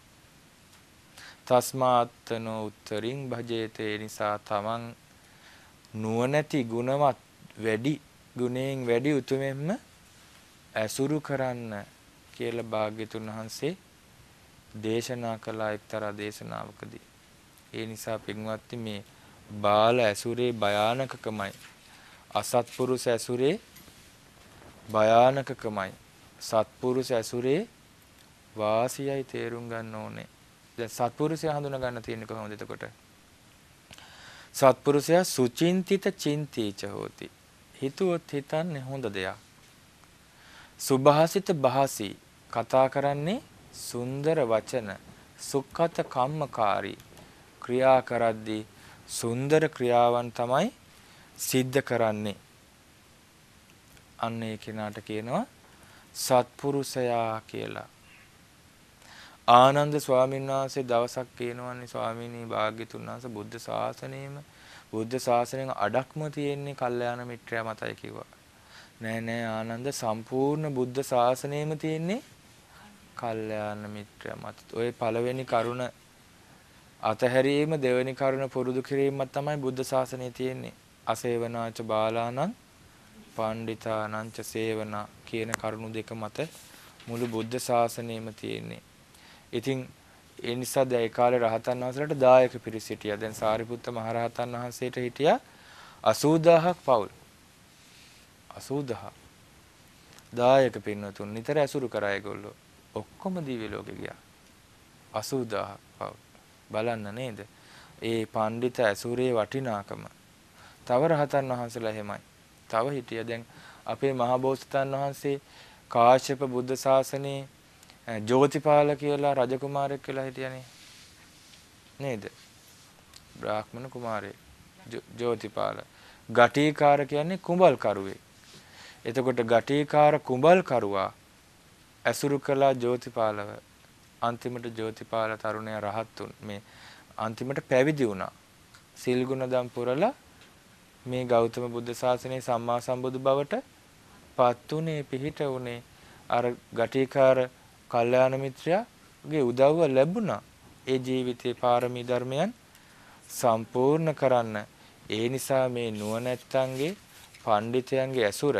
තස්මාත්තනෝ උත්තරින් භජේතේ. නිසා තමන් නුවණැති ගුණවත් වැඩි ගුණයෙන් වැඩි උතුමෙන්ම ඇසුරු කරන්න කියලා භාග්‍යතුන් වහන්සේ දේශනා කළා එක්තරා දේශනාවකදී. ඒ නිසා පින්වත්නි මේ බාල ඇසුරේ භයානකකමයි අසත්පුරුෂ ඇසුරේ භයානකකමයි සත්පුරුෂ ඇසුරේ වාසියයි තේරුම් ගන්න ඕනේ. දැන් සත්පුරුෂයා හඳුනා ගන්න තියෙන්නේ කොහොමද එතකොට? සත්පුරුෂයා සුචින්තිත චින්තීච හෝති. හිතුවොත් හිතන්නේ හොඳ දෙයක්. සුභාසිත භාසී කතා කරන්නේ සුන්දර වචන. සුක්ඛත කම්මකාරී ක්‍රියා කරද්දී සුන්දර ක්‍රියාවන් තමයි සිද්ධ කරන්නේ. අන්න ඒ කෙනාට කියනවා සත්පුරුෂයා කියලා. ආනන්ද ස්වාමීන් වහන්සේ දවසක් කියනවානේ ස්වාමීනි භාග්‍යතුන් වහන්සේ බුද්ධ ශාසනයෙන් අඩක්ම තියෙන්නේ කල්යාණ මිත්‍රයා මතයි කිව්වා. නෑ ආනන්ද සම්පූර්ණ බුද්ධ ශාසනයෙම තියෙන්නේ කල්යාණ මිත්‍රයා මත. ඔය පළවෙනි කරුණ අතහැරීම දෙවෙනි කරුණ පුරුදු කිරීම තමයි බුද්ධ ශාසනයේ තියෙන්නේ. අසේවනාච බාලානං පණ්ඩිතානං ච සේවනා කියන කරුණු දෙක මත මුළු බුද්ධ ශාසනයෙම තියෙන්නේ. ඉතින් ඒ නිසා දැන් ඒ කාලේ රහතන් වහන්සේලාට දායක පිරිස හිටියා. දැන් සාරිපුත්ත මහ රහතන් වහන්සේට හිටියා 80000ක් පවුල්. 80000 දායක පින්නතුන් නිතර ඇසුරු කරා ඒගොල්ලෝ. ඔක්කොම දිව්‍ය ලෝකෙ ගියා. 80000ක් පවුල්. බලන්න නේද? ඒ පඬිත ඇසුරේ වටිනාකම. තව රහතන් වහන්සේලා එහෙමයි. තව හිටියා දැන් අපේ මහබෝසතාණන් වහන්සේ කාශ්‍යප බුද්ධ ශාසනයේ ජෝතිපාල කියලා රජකුමාරයෙක් කියලා හිටියනේ. නේද? බ්‍රාහ්මණ කුමාරයෙක්. ජෝතිපාල. ගටිකාර කියන්නේ කුඹල් කරුවේ. එතකොට ගටිකාර කුඹල් කරුවා ඇසුරු කළා ජෝතිපාලව. අන්තිමට ජෝතිපාල තරුණයා රහත් මේ අන්තිමට පැවිදි වුණා. සිල් ගුණ දම් පුරලා මේ ගෞතම බුද්ධ ශාසනයේ සම්මා සම්බුදු බවට පත් උනේ පිහිට උනේ අර ගටිකාර කල්යාණ මිත්‍රයාගේ උදව්ව ලැබුණා. ඒ ජීවිතේ පාරමී ධර්මයන් සම්පූර්ණ කරන්න. ඒ නිසා මේ නුවණැත්තන්ගේ පඬිතයන්ගේ ඇසුර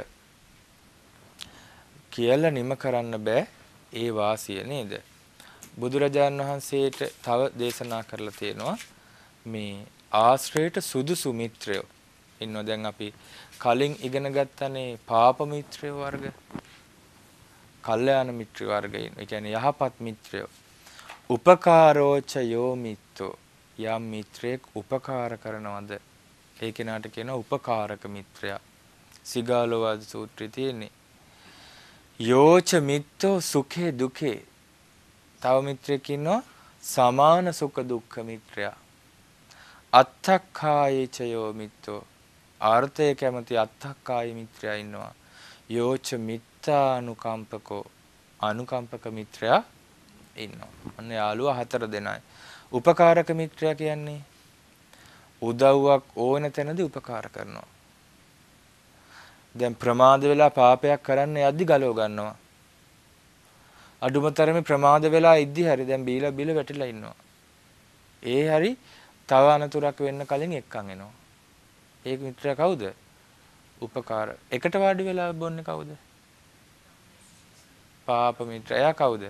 කියලා නිම කරන්න බෑ ඒ වාසිය නේද? බුදුරජාණන් වහන්සේට තව දේශනා කරලා තියෙනවා මේ ආශ්‍රයට සුදුසු මිත්‍රයෝ ඉන්නෝ. දැන් අපි කලින් ඉගෙන ගත්තනේ පාප මිත්‍රයෝ වර්ග, කල්යාණ මිත්‍ර වර්ග ඉන්නවා. ඒ කියන්නේ යහපත් මිත්‍රයෝ. උපකාරෝච යෝ මිත්තෝ, යම් මිත්‍රයෙක් උපකාර කරනවද ඒ කෙනාට කියනවා උපකාරක මිත්‍රයා. සිගාලෝවාද සූත්‍රයේ තියෙන්නේ. යෝච මිත්තෝ සුඛේ දුකේ, තව මිත්‍රයෙක් ඉන්නවා සමාන සුඛ දුක්ඛ මිත්‍රයා. අත්තක්ඛායේච යෝ මිත්තෝ, ආර්ථය කැමති අත්තක්ඛාය මිත්‍රයා ඉන්නවා. යෝච මිත්තානුකම්පකෝ, අනුකම්පක මිත්‍රයා ඉන්නවා. අන්න යාළුවා 4 දෙනයි. උපකාරක මිත්‍රයා කියන්නේ උදව්වක් ඕන තැනදී උපකාර කරනවා. දැන් ප්‍රමාද වෙලා පාපයක් කරන්න යද්දි ගලව ගන්නවා. අඩුම තරමේ ප්‍රමාද වෙලා ඉද්දි හරි දැන් බීලා බිල වැටිලා ඉන්නවා. ඒ හරි තව අනතුරක් වෙන්න කලින් එක්කන් එනවා. ඒ මිත්‍රයා කවුද? උපකාර. එකට වාඩි වෙලා බොන්නේ කවුද? පාප මිත්‍රයා කවුද?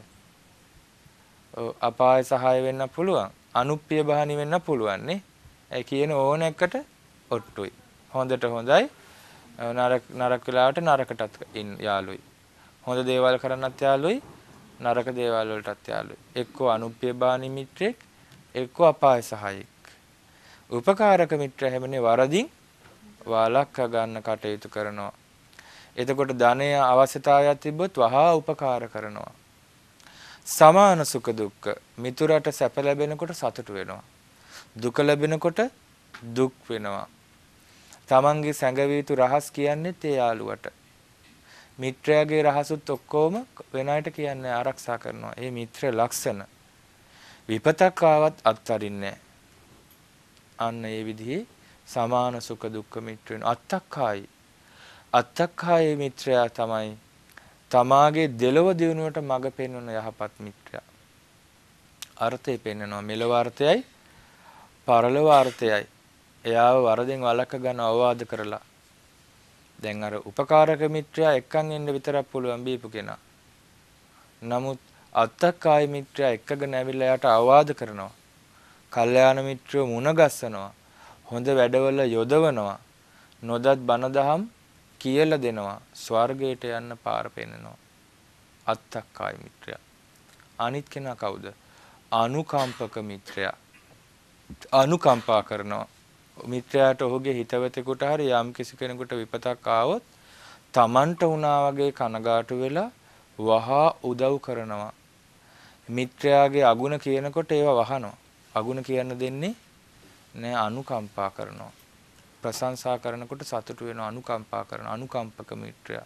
අපාය සහාය වෙන්න පුළුවන්. අනුප්පිය බහනි වෙන්න පුළුවන් නේ. ඒ කියන ඕන එකට ඔට්ටුයි. හොඳට හොඳයි. නරක වෙලාවට නරකටත් යාළුයි. හොඳ දේවල් කරන්නත් යාළුයි. නරක දේවල් වලටත් යාළුයි. එක්කෝ අනුප්පිය බහනි මිත්‍රෙක්, එක්කෝ අපාය සහායෙක්. උපකාරක මිත්‍ර හැමනේ වරදින් වාලක්ක ගන්න කටයුතු කරනවා. එතකොට ධනය අවශ්‍යතාවයක් තිබ්බොත් වහා උපකාර කරනවා. සමාන සුඛ දුක්ඛ, මිතුරට සැප ලැබෙනකොට සතුට වෙනවා. දුක ලැබෙනකොට දුක් වෙනවා. තමන්ගේ සැඟවිය යුතු රහස් කියන්නේත් ඒ යාළුවට. මිත්‍රයාගේ රහසුත් ඔක්කොම වෙන අයට කියන්නේ ආරක්ෂා කරනවා. ඒ මිත්‍ර ලක්ෂණ. විපතක් ආවත් අත්හරින්නේ නැහැ. අන්න ඒ විදිහේ සමාන සුඛ දුක්ඛ මිත්‍ර වෙන අත්තක්ඛායි. අත්තක්ඛායි මිත්‍රයා තමයි තමාගේ දෙලොව දියුණුවට මඟ පෙන්වන යහපත් මිත්‍රයා. අර්ථය පෙන්වනවා. මෙලොව අර්ථයයි පරලොව අර්ථයයි. එයාව වරදෙන් වළක්ව ගන්න අවවාද කරලා. දැන් අර උපකාරක මිත්‍රයා එක්කන් එන්න විතරක් පුළුවන් බීපු කෙනා. නමුත් අත්තක්ඛායි මිත්‍රයා එක්කගෙන ඇවිල්ලා යාට අවවාද කරනවා. කල්යාණ මිත්‍රයෝ මුණ ගස්සනවා. හොඳ වැඩවල යොදවනවා. නොදත් බණ දහම් කියලා දෙනවා. ස්වර්ගයට යන්න පාර පෙන්නනවා. අත්තක්ඛායි මිත්‍රයා. අනිත් කෙනා කවුද? අනුකම්පක මිත්‍රයා. අනුකම්පා කරනවා. මිත්‍රයාට ඔහුගේ හිතවතෙකුට හරි යම් කිසි කෙනෙකුට විපතක් ආවොත් තමන්ට වුණා වගේ කනගාටු වෙලා වහා උදව් කරනවා. මිත්‍රයාගේ අගුණ කියනකොට ඒවා වහනවා. අගුණ කියන්න දෙන්නේ නෑ. අනුකම්පා කරනවා. ප්‍රශංසා කරනකොට සතුටු වෙනවා. අනුකම්පා කරන අනුකම්පක මිත්‍රයා.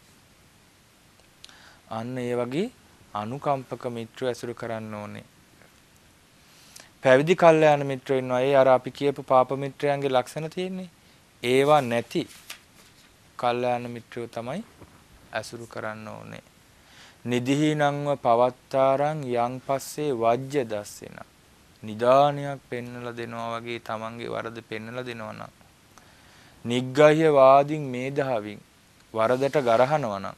අන්න ඒ වගේ අනුකම්පක මිත්‍රය ඇසුරු කරන්න ඕනේ. පැවිදි කල්යාණ මිත්‍රයෝ ඉන්නවා. ඒ අර අපි කියපු පාප මිත්‍රයන්ගේ ලක්ෂණ තියෙන්නේ. ඒවා නැති කල්යාණ මිත්‍රයෝ තමයි ඇසුරු කරන්න ඕනේ. නිදිහිනංව පවත්තාරං යං පස්සේ වජ්‍ය දස්සෙන. නිදානයක් පෙන්නලා දෙනවා වගේ තමන්ගේ වරද පෙන්නලා දෙනවා නම්. නිග්ගහ්‍ය වාදින් මේධාවින් වරදට ගරහනවා නම්.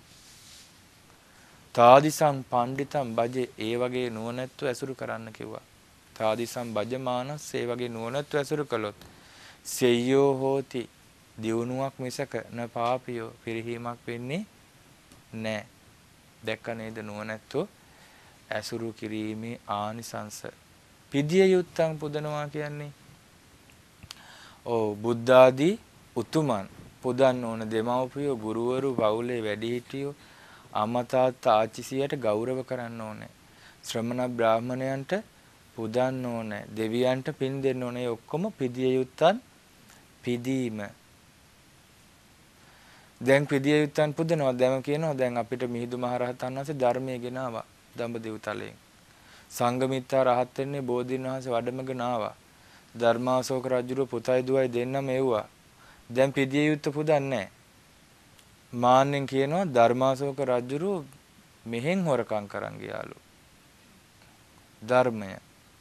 තාදිසං පණ්ඩිතං බජේ, ඒ වගේ නුවණැත්තු ඇසුරු කරන්න කිව්වා. තාදිසං බජමානස්, ඒ වගේ නුවණැත්තු ඇසුරු කළොත් සෙය්‍යෝ හෝති, දියුණුවක් මිසක න පාපියෝ, පිරිහීමක් වෙන්නේ නැහැ. දැක්ක නේද නුවණැත්තෝ ඇසුරු කිරීමේ ආනිසංස. පිදිය යුත්තන් පුදනවා කියන්නේ. බුද්ධ ආදී උතුමන් පුදන්න ඕන දෙමව්පියෝ, ගුරුවරු, පවුලේ වැඩිහිටියෝ, අම්මා තාත්තා ආච්චිසියට ගෞරව කරන්න ඕනේ. ශ්‍රමණ බ්‍රාහමණයන්ට පුදන්න ඕනේ. දෙවියන්ට පින් දෙන්න ඕනේ. ඔක්කොම පිදිය යුත්තන් පිදීම. දැන් පිදිය යුත්තන් පුදනවා. දැන් කියනවා දැන් අපිට මිහිඳු මහරහතන් වහන්සේ ධර්මයේ ගෙනාවා දඹදිව තලයෙන්. සංඝමිත්තා රහත් වෙන්නේ බෝධීන් වහන්සේ වඩමගෙන ආවා. ධර්මාශෝක රජුගේ පුතයි දුවයි දෙන්නම එව්වා. දැන් පිදිය යුත්ත පුදන්නේ නැහැ. මාන්නෙන් කියනවා ධර්මාශෝක රජුරු මෙහෙන් හොරකම් කරන් ගියාලු. ධර්මය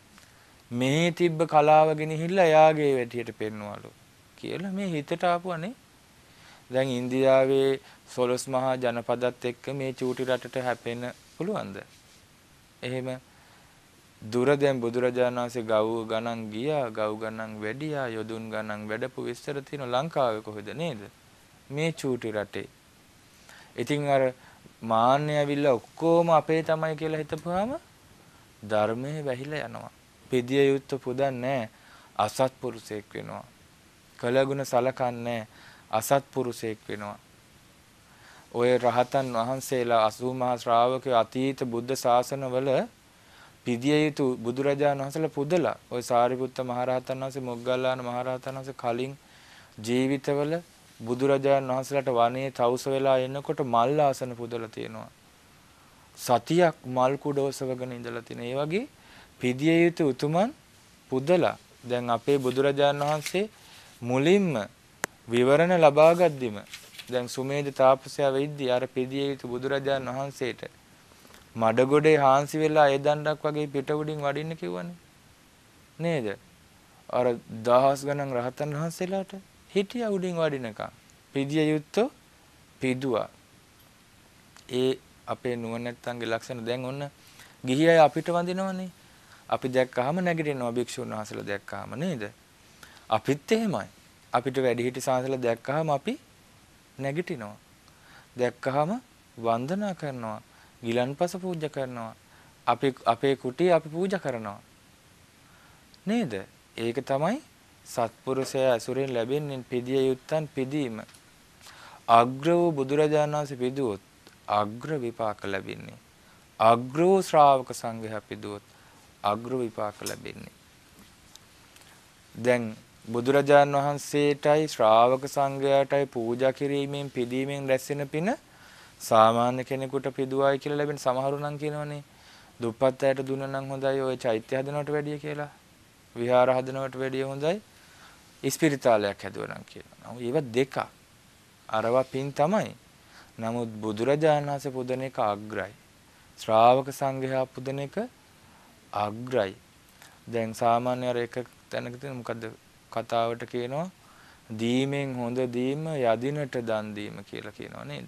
මේ තිබ්බ කලාව ගෙනහිල්ලා එයාගේ වැටියට පෙන්වවලු කියලා මේ හිතට ආපුවනේ. දැන් ඉන්දියාවේ 12 මහා ජනපදත් එක්ක මේ චූටි රටට හැපෙන්න පුළුවන්ද? එහෙම දුර දැන් බුදුරජාණන් වහන්සේ ගව් ගණන් ගියා, ගව් ගණන් වැඩියා, යොදුන් ගණන් වැඩපු විස්තර තියෙන ලංකාවේ කොහෙද නේද? මේ චූටි රටේ. ඉතින් අර මාන්නය ඇවිල්ලා ඔක්කොම අපේ තමයි කියලා හිතපුවාම ධර්මයේ වැහිලා යනවා. පිදිය යුත්ත පුදන්නේ අසත්පුරුෂයෙක් වෙනවා. කළගුණ සලකන්නේ අසත්පුරුෂයෙක් වෙනවා. ඔය රහතන් වහන්සේලා 80 මහා ශ්‍රාවකයෝ අතීත බුද්ධ ශාසනවල පිදිය යුතු බුදුරජාණන් වහන්සේලා පුදලා ඔය සාරිපුත්ත මහරහතන් වහන්සේ, මොග්ගල්ලාන මහරහතන් වහන්සේ කලින් ජීවිතවල බුදුරජාණන් වහන්සේලාට වනේ තවුස වෙලා එනකොට මල් ආසන පුදලා තියෙනවා. සතියක් මල් කුඩ ඔසවගෙන ඉඳලා තියෙන. ඒ වගේ පිදිය යුතු උතුමන් පුදලා දැන් අපේ බුදුරජාණන් වහන්සේ මුලින්ම විවරණ ලබාගද්දිම දැන් සුමේද තාපසයා වෙද්දී අර පිදිය යුතු බුදුරජාණන් වහන්සේට මඩගොඩේ හාන්සි වෙලා ඒ දණ්ඩක් වගේ පිට උඩින් වඩින්න කිව්වනේ නේද? අර දහස් ගණන් රහතන් වහන්සේලාට හිටියා උඩින් වඩිනකම්. පිදිය යුත්තෝ පිදුවා. ඒ අපේ නුවණැත්තන්ගේ ලක්ෂණ දැන් ඔන්න ගිහි අය අපිට වඳිනවනේ. අපි දැක්කහම නැගිටිනවා භික්ෂුන් වහන්සේලා දැක්කහම නේද? අපිත් එහෙමයි. අපිට වැඩිහිටි සාසලා දැක්කහම අපි නැගිටිනවා. දැක්කහම වන්දනා කරනවා. ගිලන්පස පූජා කරනවා. අපේ කුටිය අපි පූජා කරනවා. නේද? ඒක තමයි සත්පුරුෂයා ඇසුරෙන් ලැබෙන්නේ පිදිය යුත්තන් පිදීම. අග්‍ර වූ බුදුරජාණන් වහන්සේ පිදුවොත් අග්‍ර විපාක ලැබෙන්නේ. අග්‍ර වූ ශ්‍රාවක සංඝයා පිදුවොත් අග්‍ර විපාක ලැබෙන්නේ. දැන් බුදුරජාණන් වහන්සේටයි ශ්‍රාවක සංඝයාටයි පූජා කිරීමෙන් පිදීමෙන් රැස්වෙන පින සාමාන්‍ය කෙනෙකුට පිදුවයි කියලා ලැබෙන සමහරු නම් කියනවනේ දුප්පත් අයට දුන්න නම් හොඳයි ඔය චෛත්‍ය හදනවට වැඩිය කියලා. විහාර හදනවට වැඩිය හොඳයි ඉස්පිරිතාලයක් හැදුවා නම් කියනවා. ඒව දෙකක්. අරවා පින් තමයි. නමුත් බුදුරජාණන් වහන්සේ පුදන එක අග්‍රයි. ශ්‍රාවක සංඝයා පුදන එක අග්‍රයි. දැන් සාමාන්‍ය අර එක තැනක තියෙන මොකද්ද කතාවට කියනවා දීමෙන් හොඳ දීම යදිනට දන් දීම කියලා කියනවා නේද?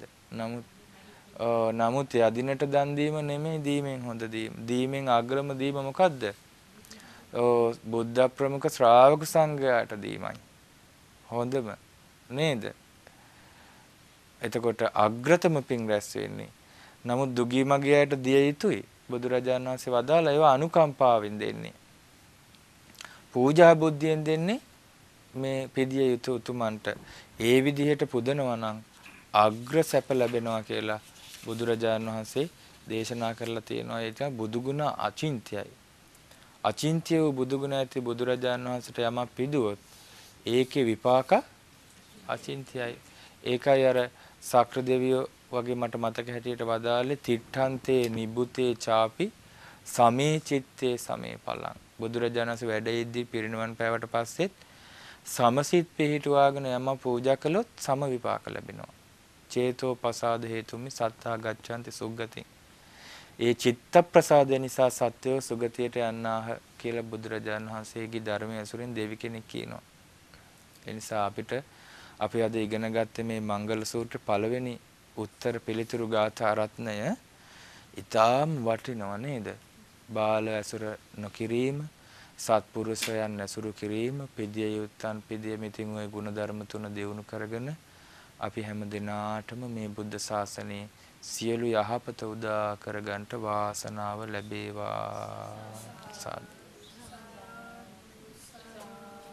නමුත් යදිනට දන් දීම නෙමෙයි දීමෙන් හොඳ දීම. දීමෙන් අග්‍රම දීම මොකද්ද? බුද්ධ ප්‍රමුඛ ශ්‍රාවක සංඝයාට දීමයි. හොඳම නේද? එතකොට අග්‍රතම පින් රැස් වෙන්නේ. නමුත් දුගී මගිය අයට දිය යුතුයි. බුදුරජාණන් වහන්සේ වදාලා ඒවා අනුකම්පාවෙන් දෙන්නේ. පූජා බුද්ධියෙන් දෙන්නේ මේ පිදිය යුතු උතුමන්ට. ඒ විදිහට පුදනවා නම් අග්‍ර සැප ලැබෙනවා කියලා බුදුරජාණන් වහන්සේ දේශනා කරලා තියෙනවා. ඒක බුදුගුණ අචින්ත්‍යයි. අචින්ත්‍ය වූ බුදුගුණ ඇති බුදුරජාණන් වහන්සේට යමක් පිදුවොත් ඒකේ විපාක අචින්ත්‍යයි. ඒකයි අර සක්‍ර දෙවියෝ වගේ මට මතක හැටියට වදාළේ තිට්ඨන්තේ නිබුතේ ചാපි සමේ චිත්තේ සමේ පලං. බුදුරජාණන් වහන්සේ වැඩෙද්දී පිරිනිවන් පෑවට පස්සෙත් සමසිත පිහිටුවාගෙන යම පූජා කළොත් සම විපාක ලැබෙනවා. චේතෝ පසාද හේතුමි සත්තා ගච්ඡanti සුග්ගති. ඒ චිත්ත ප්‍රසාදය නිසා සත්‍යෝ සුගතියට යන්නාහ කියලා බුදුරජාණන් වහන්සේගේ ධර්මයේ අසුරින් දෙවි කෙනෙක් කියනවා. ඒ නිසා අපි අද ඉගෙන ගත්තේ මේ මංගල සූත්‍ර පළවෙනි උත්තර පිළිතුරු ගාථා රත්නය ඊටාම් වටිනවා නේද? බාල ඇසුර නොකිරීම, සත්පුරුෂයන් ඇසුරු කිරීම, පිදිය යුත්තන් පිදිය මිතින් ওই ගුණධර්ම තුන දියුණු කරගෙන අපි හැම දිනාටම මේ බුද්ධ ශාසනයේ සියලු යහපත උදා කරගන්නට වාසනාව ලැබේවා. සාදු